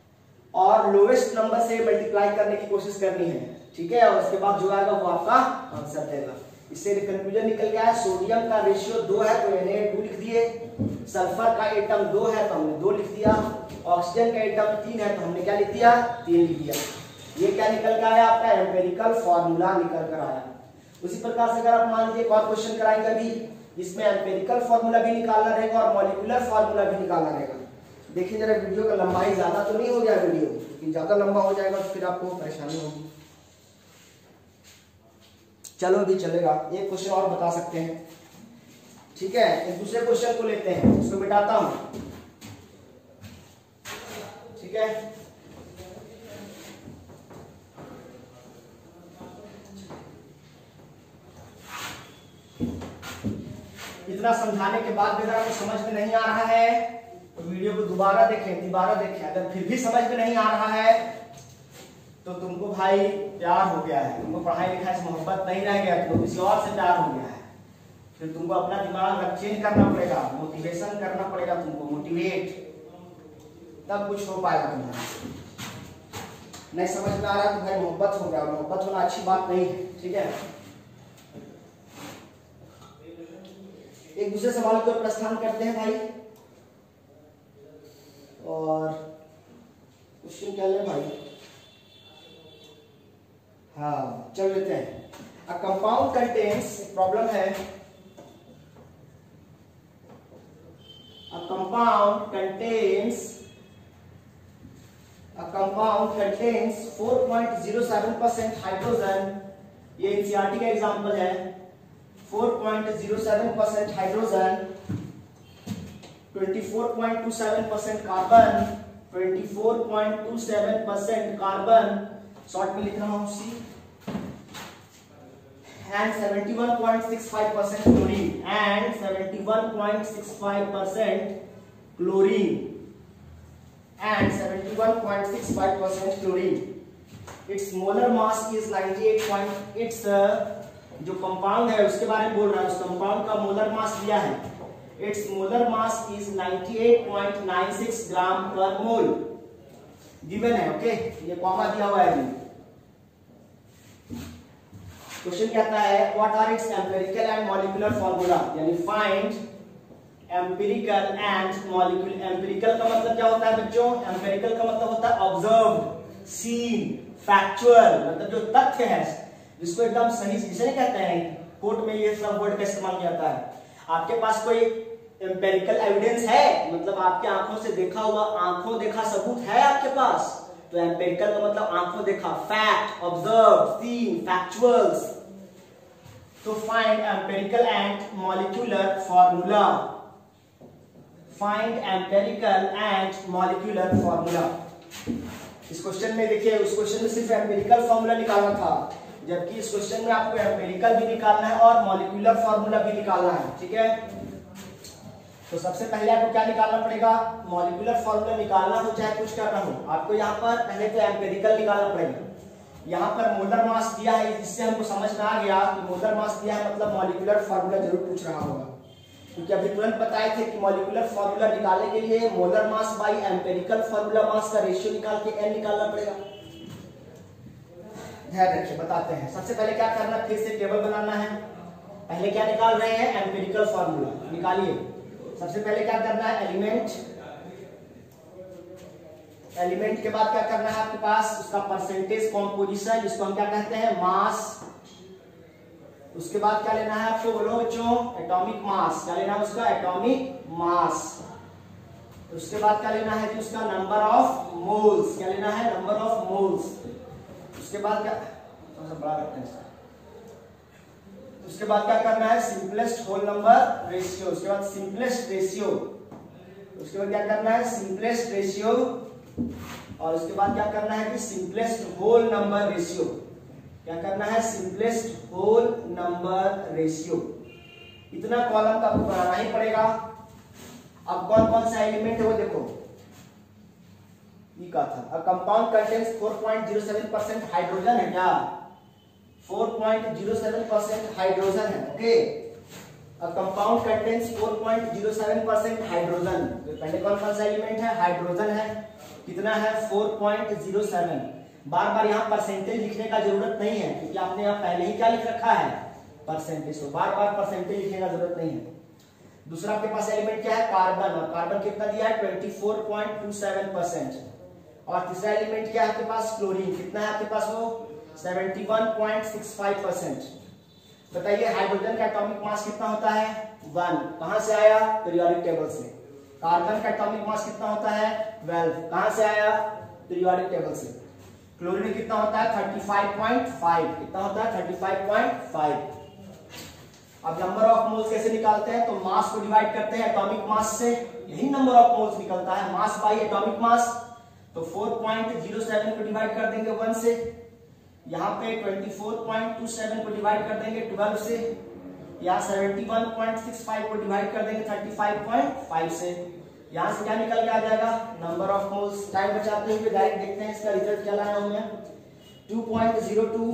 और लोवेस्ट नंबर से मल्टीप्लाई करने की कोशिश करनी है, ठीक है। और उसके बाद जो आएगा वो आपका आंसर देगा। इससे कंक्लूजन निकल गया। सोडियम का रेशियो दो है तो एन ए टू लिख दिए, सल्फर का एटम दो है तो हमने दो लिख दिया, ऑक्सीजन का एटम तीन है तो हमने क्या लिख दिया? तीन लिख दिया। ये क्या निकल कर आया? आपका एम्पिरिकल फॉर्मूला निकल कर आया। उसी प्रकार से अगर आप मान लीजिए एक और क्वेश्चन कराएंगे अभी, इसमें एम्पिरिकल फॉर्मूला भी निकालना रहेगा और मॉलिक्यूलर फॉर्मूला भी निकालना रहेगा। देखिए जरा वीडियो का लंबाई ज्यादा तो नहीं हो गया वीडियो, क्योंकि ज्यादा लंबा हो जाएगा तो फिर आपको परेशानी होगी। चलो अभी चलेगा, एक क्वेश्चन और बता सकते हैं, ठीक है। एक दूसरे क्वेश्चन को लेते हैं, इसको मिटाता हूं, ठीक है। इतना समझाने के बाद भी अगर आपको समझ में नहीं आ रहा है तो वीडियो को दोबारा देखें, दोबारा देखें। अगर फिर भी समझ में नहीं आ रहा है तो तुमको भाई प्यार हो गया है, तुमको पढ़ाई लिखाई से मोहब्बत नहीं रह गया, तुमको किसी और से प्यार हो गया है। फिर तुमको अपना दिमाग चेंज करना पड़ेगा, मोटिवेशन करना पड़ेगा तुमको, मोटिवेट, तब कुछ हो पाएगा तुम्हारा। नहीं समझ में आ रहा तो भाई मोहब्बत हो गया, मोहब्बत होना अच्छी बात नहीं है, ठीक है। एक दूसरे सवाल को प्रस्थान करते हैं भाई, और क्वेश्चन क्या ले भाई, हाँ चल लेते हैं। अ कंपाउंड कंटेन्स, प्रॉब्लम है, a compound contains a compound contains four point zero seven percent hydrogen, ये एनसीईआरटी का एग्जांपल है। Four point zero seven percent hydrogen, twenty four point two seven percent carbon, twenty four point two seven percent carbon, short में लिख रहा हूं C, and seventy-one point six five percent chlorine and seventy-one point six five percent chlorine and seventy-one point six five percent chlorine. Its molar mass is ninety-eight point its uh, जो compound है उसके बारे में बोल रहा है, उस compound का मोलर मास दिया है, its molar mass is ninety-eight point nine six gram पर मोल गिवन है, ओके। ये कॉमा दिया हुआ है। क्वेश्चन कहता है what are its empirical and molecular formula, यानी find empirical and molecular. Empirical का मतलब क्या होता है बच्चों, एम्पिरिकल का मतलब होता है ऑब्जर्व्ड, सीन, फैक्चुअल, मतलब जो तथ्य है जिसको एकदम सही, जिसे नहीं कहते हैं कोर्ट में ये सब वर्ड का इस्तेमाल किया जाता है। आपके पास कोई एम्पिरिकल एविडेंस है, मतलब आपके आंखों से देखा हुआ, आंखों देखा सबूत है आपके पास, तो एम्पिरिकल का मतलब आंखों देखा, फैक्ट, ऑब्जर्व, सीन, फैक्चुअल्स। तो find empirical and molecular formula, find empirical and molecular formula. इस क्वेश्चन में देखिए, उस क्वेश्चन में सिर्फ एम्पिरिकल फार्मूला निकालना था, जबकि इस क्वेश्चन में आपको एम्पिरिकल भी निकालना है और मॉलिक्यूलर फार्मूला भी निकालना है, ठीक है। तो सबसे पहले आपको क्या निकालना पड़ेगा, मॉलिक्यूलर फार्मूला निकालना हो चाहे कुछ करना हो, आपको यहाँ पर पहले तो एम्पिरिकल निकालना पड़ेगा। यहाँ पर मोलर मास दिया है, जिससे हमको समझ में आ गया कि मोलर मास दिया है मतलब मॉलिक्यूलर फार्मूला जरूर पूछ रहा होगा, क्योंकि अभी तुरंत बताए थे कि मॉलिक्यूलर फार्मूला निकालने के लिए molar mass by empirical formula mass का रेशियो निकाल के एन निकालना पड़ेगा। ध्यान रखिए, बताते हैं। सबसे पहले क्या करना, फिर से टेबल बनाना है। पहले क्या निकाल रहे हैं, एम्पिरिकल फार्मूला निकालिए। सबसे पहले क्या करना है, एलिमेंट, एलिमेंट के बाद क्या करना है आपके पास, उसका परसेंटेज कॉम्पोजिशन, जिसको हम क्या कहते हैं, मास। उसके बाद क्या लेना है आपको, बोलो बच्चों, एटॉमिक मास। क्या लेना है उसका, एटॉमिक मास। उसके बाद क्या लेना है कि उसका नंबर ऑफ मोल्स, क्या लेना है, नंबर ऑफ मोल्स। उसके बाद क्या, थोड़ा सा बड़ा रखते हैं, उसके बाद क्या करना है, सिंपलेस्ट होल नंबर रेशियो। उसके बाद सिंपलेस्ट रेशियो, उसके बाद क्या करना है, सिंपलेस्ट रेशियो, और उसके बाद क्या करना है कि सिंपलेस्ट होल नंबर रेशियो। क्या करना है, सिंपलेस्ट होल नंबर रेशियो। इतना कॉलम का आपको बनाना ही पड़ेगा। अब कौन कौन सा एलिमेंट है वो देखो, ये का था, a compound contains four point zero seven percent hydrogen है, क्या four point zero seven percent hydrogen है, okay. A compound contains four point zero seven percent hydrogen. तो पहले कौन कौन सा एलिमेंट है, हाइड्रोजन है, कितना है, फोर पॉइंट ज़ीरो सेवन। बार बार यहाँ परसेंटेज लिखने का जरूरत नहीं है, क्योंकि आपने यहाँ पहले ही क्या लिख रखा है, परसेंटेज। तो बार बार परसेंटेज लिखने का जरूरत नहीं है। दूसरा आपके पास एलिमेंट क्या है, कार्बन, और कार्बन कितना दिया है, twenty four point two seven percent. और तीसरा एलिमेंट क्या है आपके पास, क्लोरीन, कितना है आपके पास वो, seventy one point six five percent. बताइए हाइड्रोजन का एटॉमिक मास कितना होता है, वन। कहां से आया, पीरियोडिक टेबल से। कार्बन का एटॉमिक मास कितना होता है ट्वेल्व, कहां से आया पीरियोडिक टेबल से। क्लोरीन कितना होता है थर्टी फाइव पॉइंट फाइव, कितना होता है थर्टी फाइव पॉइंट फाइव। अब नंबर ऑफ मोल्स कैसे निकालते हैं, तो मास को डिवाइड करते हैं एटॉमिक मास से, यही नंबर ऑफ मोल्स निकलता है, मास बाई एटॉमिक मास। तो फोर पॉइंट ज़ीरो सेवन को डिवाइड कर देंगे वन से, यहाँ पे twenty four point two seven को डिवाइड कर देंगे ट्वेल्व से, यहाँ seventy one point six five को डिवाइड कर देंगे थर्टी फाइव पॉइंट फाइव से। यहाँ से क्या निकल के आ जाएगा नंबर ऑफ मोल्स। टाइम बचाते हुए डायरेक्ट देखते हैं इसका रिजल्ट क्या लाया हूं मैं, two point zero two,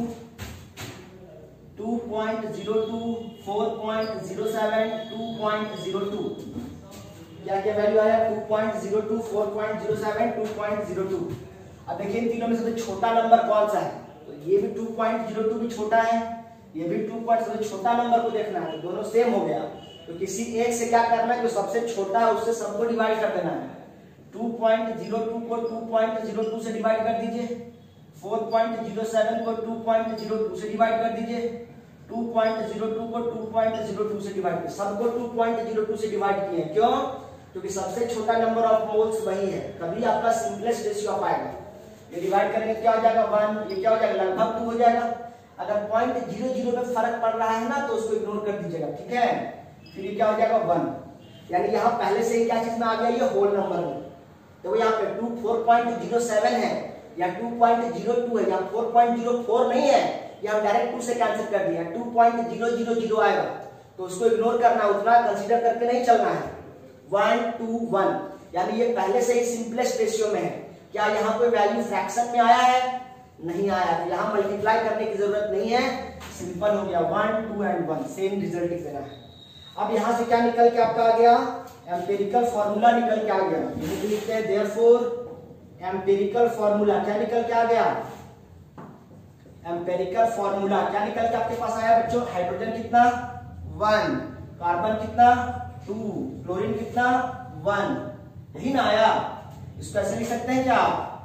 two point zero two, four point zero seven, two point zero two. क्या क्या वैल्यू आया two point zero two, four point zero seven, two point zero two. अब देखिए इन तीनों में सबसे छोटा नंबर कौन सा है, तो ये भी टू पॉइंट ज़ीरो टू भी छोटा है, ये भी टू पॉइंट सबसे छोटा नंबर को देखना है, तो दोनों सेम हो गया। तो किसी एक से क्या करना है, जो सबसे छोटा है उससे सबको डिवाइड कर देना है। टू पॉइंट ज़ीरो टू को टू पॉइंट ज़ीरो टू से डिवाइड कर दीजिए, फोर पॉइंट ज़ीरो सेवन को टू पॉइंट ज़ीरो टू से डिवाइड कर दीजिए, टू पॉइंट ज़ीरो टू को टू पॉइंट ज़ीरो टू से डिवाइड कर, सबको टू पॉइंट ज़ीरो टू से डिवाइड किए। क्यों, क्योंकि सबसे छोटा नंबर ऑफ मोल्स वही है, तभी आपका सिंपलेस्ट रेशियो आ पाएगा। ये डिवाइड करेंगे क्या हो जाएगा वन, ये क्या हो जाएगा लगभग टू हो जाएगा। अगर पॉइंट जीरो जीरो में फर्क पड़ रहा है ना तो उसको इग्नोर कर दीजिएगा, ठीक है। फिर ये क्या हो जाएगा वन, यानी यहाँ पहले से ही क्या चीज में आ गया ये होल नंबर में। तो यहाँ पे two four point zero seven है या टू पॉइंट ज़ीरो टू है या फोर पॉइंट ज़ीरो फोर नहीं है, ये हम डायरेक्ट टू से कैंसिल कर दिया, two point zero zero zero आएगा तो उसको इग्नोर करना, उतना कंसीडर करके नहीं चलना है। वन टू वन, यानी ये पहले से ही सिंपलेस्ट रेशियो में है। क्या यहाँ पे वैल्यू फ्रैक्शन में आया है, नहीं आया, तो यहाँ मल्टीप्लाई करने की जरूरत नहीं है, सिंपल हो गया, one two and one same result देना है। अब यहां से क्या निकल के आपका आ गया एम्पिरिकल फॉर्मूला निकल के आ गया, ये लिखते हैं देयरफॉर एम्पिरिकल फॉर्मूला। क्या निकल के आ गया एम्पिरिकल फॉर्मूला, क्या निकल के आपके पास आया बच्चों, हाइड्रोजन कितना वन, कार्बन कितना टू, क्लोरीन कितना वन, यही ना आया। इसको ऐसे लिख सकते हैं क्या,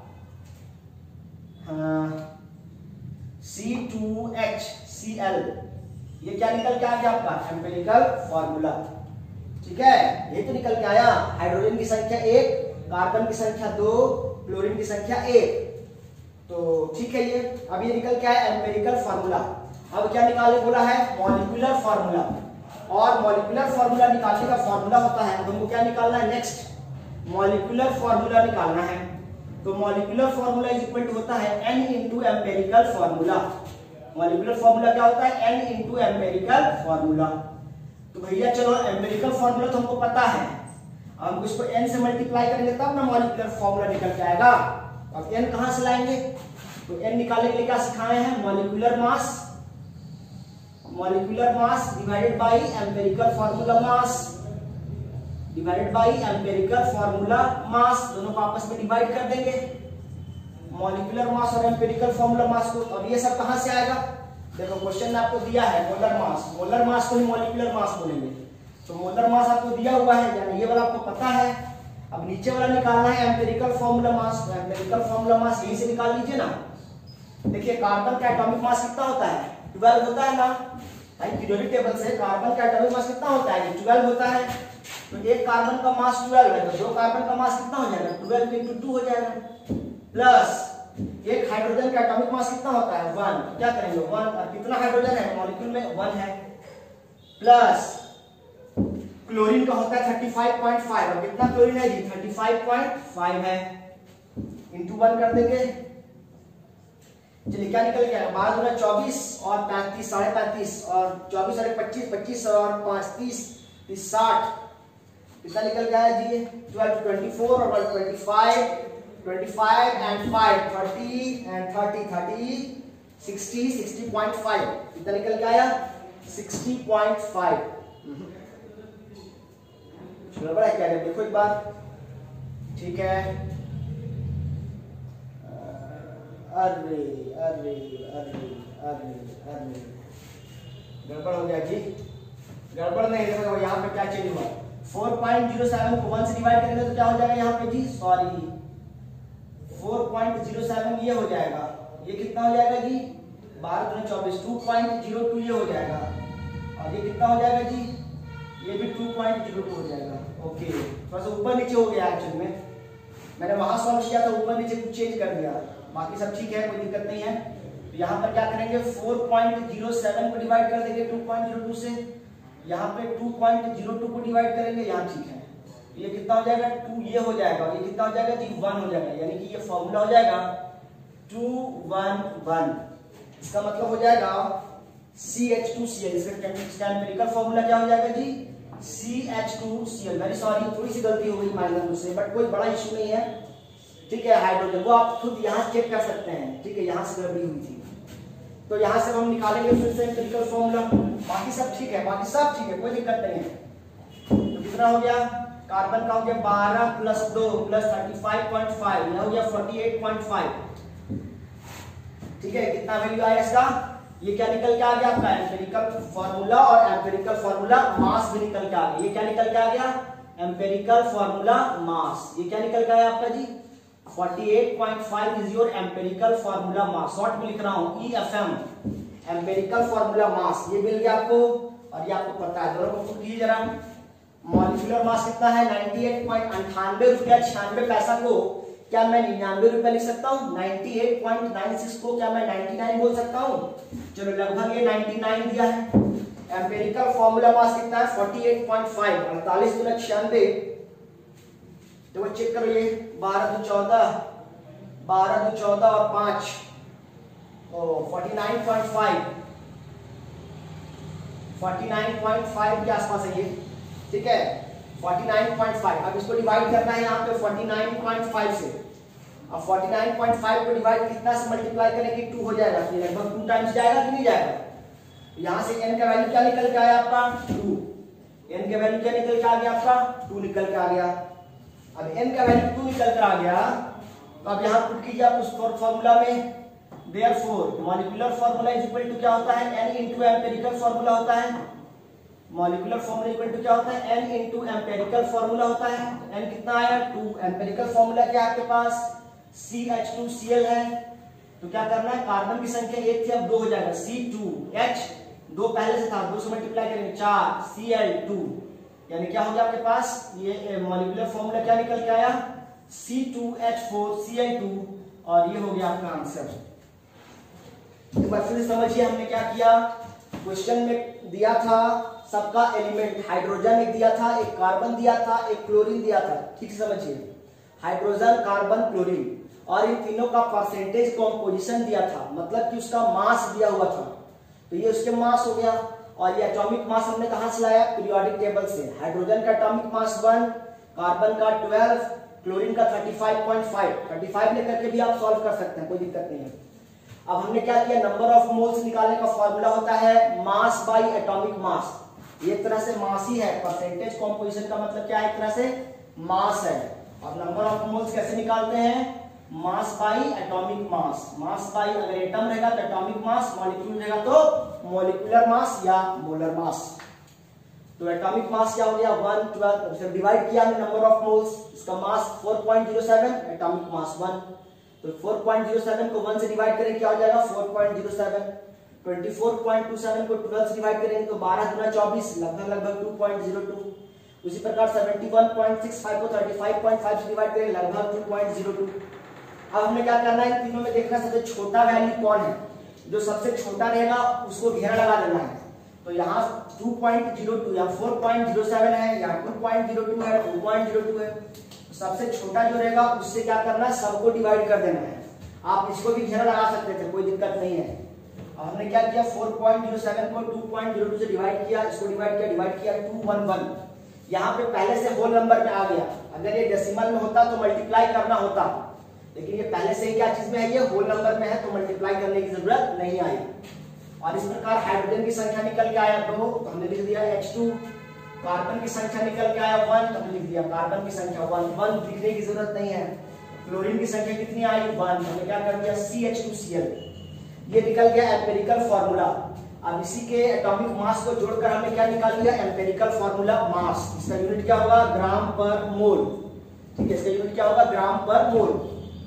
C two H C L, ये क्या निकल के आ गया आपका एम्पिरिकल फॉर्मूला, ठीक है। ये तो निकल के आया, हाइड्रोजन की संख्या एक, कार्बन की संख्या दो, क्लोरीन की संख्या एक, तो ठीक है। ये अब ये निकल के आया एम्पिरिकल फॉर्मूला। अब क्या निकालने बोला है मॉलिक्यूलर फॉर्मूला, और मॉलिक्यूलर फॉर्मूला निकालने का फॉर्मूला होता है, हमको क्या निकालना है नेक्स्ट मॉलिक्यूलर फॉर्मूला निकालना है। तो molecular formula is equal to होता है n into empirical formula. Molecular formula क्या होता है n इनटू एम्पिरिकल फॉर्मूला। तो भैया चलो एम्पिरिकल फॉर्मूला तो हमको पता है, हम इसको n से मल्टीप्लाई करेंगे तब ना मॉलिक्यूलर फॉर्मूला निकल के आएगा। अब n कहां से लाएंगे, तो n निकालने के लिए क्या सिखाए हैं molecular mass, molecular mass divided by empirical formula mass, divided by empirical formula mass, दोनों को आपस में डिवाइड कर देंगे मॉलिक्यूलर मास और एम्पिरिकल फॉर्मूला मास को। अब ये सब कहां से आएगा, देखो क्वेश्चन में आपको दिया है मोलर मास, मोलर मास को ही मॉलिक्यूलर मास बोलेंगे। तो मोलर मास आपको दिया हुआ है, यानी ये वाला आपको पता है। अब नीचे वाला निकालना है एम्पिरिकल फॉर्मूला मास, तो एम्पिरिकल फॉर्मूला मास यहीं से निकाल लीजिए ना। देखिए कार्बन का एटॉमिक मास कितना होता है ट्वेल्व होता है ना भाई, पीरियोडिक टेबल से कार्बन का एटॉमिक मास कितना होता है ट्वेल्व होता है। तो एक कार्बन का मास ट्वेल्व है, तो दो कार्बन का मास कितना हो जाएगा ट्वेल्व इंटू टू हो जाएगा, प्लस एक हाइड्रोजन का एटॉमिक मास कितना होता है वन, क्या करेंगे वन, और कितना हाइड्रोजन है मॉलिक्यूल में वन है, प्लस क्लोरीन का होता है थर्टी फाइव पॉइंट फाइव, और कितना क्लोरीन है जी थर्टी फाइव पॉइंट फाइव है, इंटू वन कर देंगे। चलिए क्या निकल गया बारह दूना चौबीस और पैंतीस साढ़े पैंतीस और चौबीस और पच्चीस, पच्चीस और पांच तीस, तीस साठ, कितना निकल गया है जी ट्वेल्व ट्वेंटी फोर और twenty five, twenty five and five thirty and thirty thirty sixty, sixty point five, कितना निकल के आया सिक्सटी पॉइंट फाइव। गड़बड़ है क्या देखो एक बार, ठीक है। अरे अरे अरे अरे अरे गड़बड़ हो गया जी, गड़बड़ नहीं, देखो यहाँ पे क्या चेंज हुआ, फोर पॉइंट ज़ीरो सेवन को वन से डिवाइड करेंगे तो क्या हो जाएगा यहाँ पे जी, sorry four point zero seven ये हो जाएगा, ये कितना हो जाएगा जी बारह दूना चौबीस, टू पॉइंट ज़ीरो टू ये हो जाएगा, और ये कितना हो जाएगा जी ये भी टू पॉइंट जीरो टू हो जाएगा। ओके, थोड़ा सा ऊपर नीचे हो गया एक्चुअली में, मैंने वहां सॉल्व किया था ऊपर नीचे कुछ चेंज कर दिया, बाकी सब ठीक है, कोई दिक्कत नहीं है। तो यहाँ पर क्या करेंगे, फोर पॉइंट जीरो सेवन को डिवाइड कर देंगे टू पॉइंट जीरो टू से, यहाँ पे टू पॉइंट जीरो टू को डिवाइड करेंगे, यहाँ ठीक है। ये कितना हो जाएगा, टू ये हो जाएगा, ये कितना हो जाएगा जी, वन हो जाएगा, यानी कि ये फॉर्मूला हो जाएगा टू वन वन। इसका मतलब हो जाएगा C H two C L, इसका एम्पिरिकल फॉर्मूला क्या हो जाएगा जी, C H two C L. Very sorry, थोड़ी सी गलती हो गई माइनर मुझसे, बट कोई बड़ा इशू नहीं है, ठीक है। हाइड्रोजन वो आप खुद यहाँ चेक कर सकते हैं, ठीक है, यहाँ से गड़बड़ी हुई थी, तो यहाँ से हम निकालेंगे फिर से एम्पिरिकल फॉर्मूला। बाकी सब ठीक है, बाकी सब ठीक है, कोई दिक्कत नहीं है। तो कितना हो गया, कार्बन का हो गया बारह प्लस दो plus thirty five point five, यह हो गया फोर्टी एट पॉइंट फाइव, ठीक है। कितना वैल्यू आया इसका, ये क्या निकल के आ गया आपका एम्पिरिकल फॉर्मूला, और एम्पिरिकल फॉर्मूला मास भी निकल के आ गया। ये क्या निकल के आ गया, एम्पिरिकल फॉर्मूला मास। ये क्या निकल के आया आपका जी, forty eight point five is your empirical formula mass. Short में लिख रहा हूं E F M, empirical formula mass, ये मिल गया आपको, और ये आपको पता है। दोनों को पुट कीजिए जरा। मॉलिक्यूलर मास कितना है, अट्ठानवे पॉइंट अंठानवे रुपया छियानवे पैसा को क्या मैं निन्यानवे रुपया लिख सकता हूँ, अट्ठानवे पॉइंट नौ छह को क्या मैं निन्यानवे बोल सकता हूँ। चलो लगभग ये निन्यानवे दिया है। एम्पिरिकल फॉर्मूला मास कितना है, अड़तालीस पॉइंट पाँच, अड़तालीस गुना छियानवे, तो वो चेक करो, ये बारह दो चौदह, बारह दो चौदह और पांच, forty nine point five, forty nine point five के आसपास है ये, ठीक है, फोर्टी नाइन पॉइंट फाइव। अब इसको डिवाइड करना है यहाँ पे फोर्टी नाइन पॉइंट फाइव से, अब फोर्टी नाइन पॉइंट फाइव को डिवाइड कितना से मल्टीप्लाई करेंगे, टू हो जाएगा, लगभग टू टाइम्स जाएगा कि नहीं जाएगा। यहाँ से n का वैल्यू क्या निकल के आया आपका, टू, n का वैल्यू क्या निकल के आ गया आपका, टू निकल के आ गया। अब n का वैल्यू टू निकल कर आ गया, तो अब यहाँ पुट कीजिए आप उस फॉर्मूला में, therefore molecular formula is equal to क्या होता है, n इनटू एम्पिरिकल फॉर्मूला होता है। मॉलिक्यूलर फॉर्मूला इक्वल टू क्या होता है, n इनटू एम्पिरिकल फॉर्मूला होता है। n कितना आया, टू, एम्पिरिकल फॉर्मूला क्या है आपके पास, C H two C L है। तो क्या करना है, कार्बन की संख्या एक थी, अब दो हो जाएगा, सी टू एच, दो पहले से था, दो से मल्टीप्लाई करेंगे चार, सी एल टू, यानी क्या हो गया आपके पास, ये मॉलिक्यूलर फॉर्मूला क्या निकल के आया, C two H four C L two, और ये हो गया आपका आंसर। एक बार फिर समझिए हमने क्या किया, क्वेश्चन में दिया था सबका एलिमेंट, हाइड्रोजन एक दिया था, एक कार्बन दिया था, एक क्लोरीन दिया था, ठीक से समझिए, हाइड्रोजन कार्बन क्लोरीन, और इन तीनों का परसेंटेज कॉम्पोजिशन दिया था, मतलब कि उसका मास दिया हुआ था, तो ये उसके मास हो गया। और ये एटॉमिक मास हमने कहां से लाया, पीरियोडिक टेबल से। हाइड्रोजन का एटॉमिक मास वन, कार्बन का ट्वेल्व, क्लोरीन का thirty five point five, thirty five लेकर के भी आप सॉल्व कर सकते हैं, कोई दिक्कत नहीं है। अब हमने क्या किया, नंबर ऑफ मोल्स निकालने का फॉर्मूला होता है मास बाय एटॉमिक मास, ये एक तरह से मास ही है, परसेंटेज कॉम्पोजिशन का मतलब क्या है, एक तरह से मास है। अब नंबर ऑफ मोल्स कैसे निकालते हैं, mass by atomic mass, mass by अगर एटम रहेगा तो एटॉमिक मास, मॉलिक्यूल रहेगा तो मॉलिक्यूलर मास या मोलर मास। तो एटॉमिक मास क्या हो गया, वन ट्वेल्व, फिर डिवाइड किया हमने नंबर ऑफ मोल्स, इसका mass four point zero seven, atomic mass one, तो फोर पॉइंट जीरो सेवन को वन से डिवाइड करें क्या हो जाएगा, four point zero seven, twenty four point two seven को ट्वेल्व से डिवाइड करेंगे तो बारह गुना चौबीस, लगभग लगभग टू पॉइंट जीरो टू। उसी प्रकार seventy one point six five को थर्टी फाइव पॉइंट फाइव से डिवाइड करें, लगभग टू पॉइंट जीरो टू। अब हमें क्या करना है, तीनों में देखना सबसे छोटा वैल्यू कौन है, जो सबसे छोटा रहेगा उसको घेरा लगा देना है। तो यहाँ टू पॉइंट जीरो टू या फोर पॉइंट जीरो सेवन है या टू पॉइंट जीरो टू है, टू पॉइंट जीरो टू है, तो सबसे छोटा जो रहेगा उससे क्या करना है, सबको डिवाइड कर देना है। आप इसको भी घेरा लगा सकते थे, कोई दिक्कत नहीं है। हमने क्या किया, फोर पॉइंट जीरो सेवन को टू पॉइंट जीरो टू से डिवाइड किया, इसको डिवाइड किया, डिवाइड किया टू वन वन, यहाँ पे पहले से होल नंबर में आ गया। अगर ये डेसिमल में होता तो मल्टीप्लाई करना होता, लेकिन ये पहले से ही क्या चीज में है, ये होल नंबर में है, तो मल्टीप्लाई करने की जरूरत नहीं आई। और इस प्रकार हाइड्रोजन की संख्या निकल के आया दो, तो हमने लिख दिया एच टू, कार्बन की संख्या निकल के आया वन, तो हमने लिख दिया कार्बन की संख्या वन, वन लिखने की जरूरत नहीं है। क्लोरीन की संख्या कितनी आई, वन, हमने क्या कर दिया C H two C L, ये निकल गया एम्पिरिकल फॉर्मूला। अब इसी के एटॉमिक मास को जोड़कर हमने क्या निकाल लिया, एम्पिरिकल फॉर्मूला मास। इसका यूनिट क्या होगा, ग्राम पर मोल, ठीक है, इसका यूनिट क्या होगा, ग्राम पर मोल।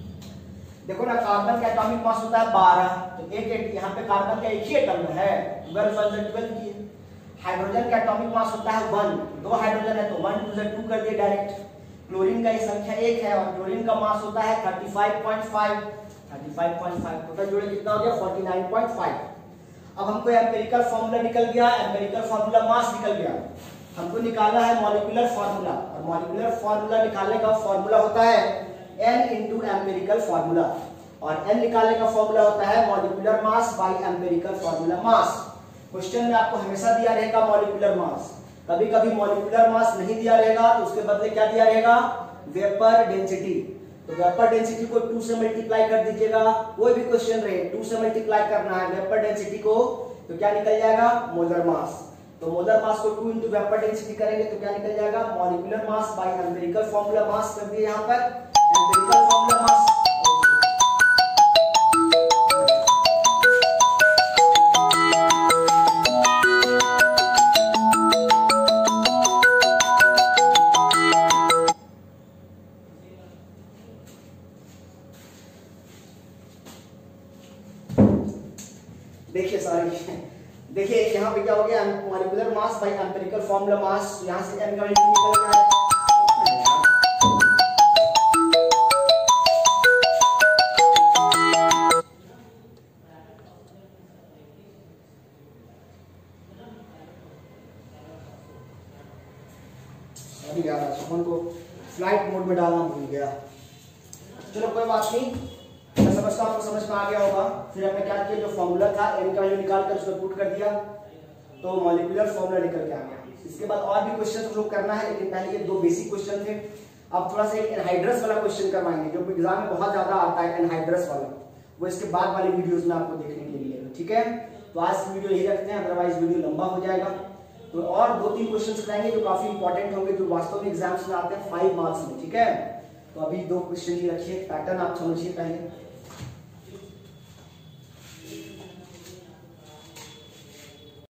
देखो ना, कार्बन का एटॉमिक मास होता है बारह, तो एक, एक यहाँ पे कार्बन का एक ही एटम है, ट्वेल्व ट्वेल्व की। हाइड्रोजन का एटॉमिक मास होता है वन, दो हाइड्रोजन है तो वन टू से टू कर दिए डायरेक्ट। क्लोरीन का ये संख्या एक है और क्लोरीन का मास होता है पैंतीस पॉइंट पाँच, पैंतीस पॉइंट पाँच टोटल जोड़े कितना हो गया उनचास पॉइंट पाँच। अब हमको एम्पिरिकल फार्मूला निकल गया, एम्पिरिकल फार्मूला मास निकल गया, हमको निकालना है मॉलिक्यूलर फार्मूला। और मॉलिक्यूलर फार्मूला निकालने का फार्मूला होता है n इंटू एम्पिरिकल फार्मूला, और n निकालने का फार्मूला होता है molecular mass by empirical formula mass. Question में आपको हमेशा दिया रहेगा मॉलिक्यूलर मास, कभी कभी मॉलिक्यूलर मास नहीं दिया रहेगा तो उसके बदले क्या दिया रहेगा, वेपर डेंसिटी। तो वेपर डेंसिटी को टू से मल्टीप्लाई कर दीजिएगा, कोई भी क्वेश्चन रहे टू से मल्टीप्लाई करना है वेपर डेंसिटी को, तो क्या निकल जाएगा मोलर मास। तो मोलर मास को टू इंटू वेपर डेंसिटी करेंगे तो क्या निकल जाएगा molecular mass by empirical formula mass कर दिए यहाँ पर एम्पिरिकल फार्मूला मास। देखिए सॉरी देखिए यहाँ पे क्या हो गया molecular mass by empirical formula mass, यहाँ से n का वैल्यू निकल गया है। अभी यार सुमन को फ्लाइट मोड में डालना भूल गया, चलो कोई बात नहीं, मैं समझता हूँ आपको समझ में आ गया होगा। फिर हमने क्या किया, जो फॉर्मूला था n का वैल्यू निकाल कर उसको पुट कर दिया तो मॉलिक्यूलर फॉर्मूला निकल के आ गया। इसके बाद और भी क्वेश्चन हम लोग करना है, लेकिन पहले ये दो बेसिक क्वेश्चन थे। अब थोड़ा सा एक एनहाइड्रस वाला क्वेश्चन करवाएंगे जो एग्जाम में बहुत ज्यादा आता है, एनहाइड्रस वाला, वो इसके बाद वाली वीडियोस में आपको देखने के लिए, ठीक है। तो आज की वीडियो यही रखते हैं, अदरवाइज वीडियो लंबा हो जाएगा। तो और दो तीन क्वेश्चन कराएंगे जो काफी इंपॉर्टेंट होंगे, जो वास्तव में एग्जाम्स में आते हैं फाइव मार्क्स में, ठीक है। तो अभी दो क्वेश्चन ही रखिए, पैटर्न आप समझिए पहले।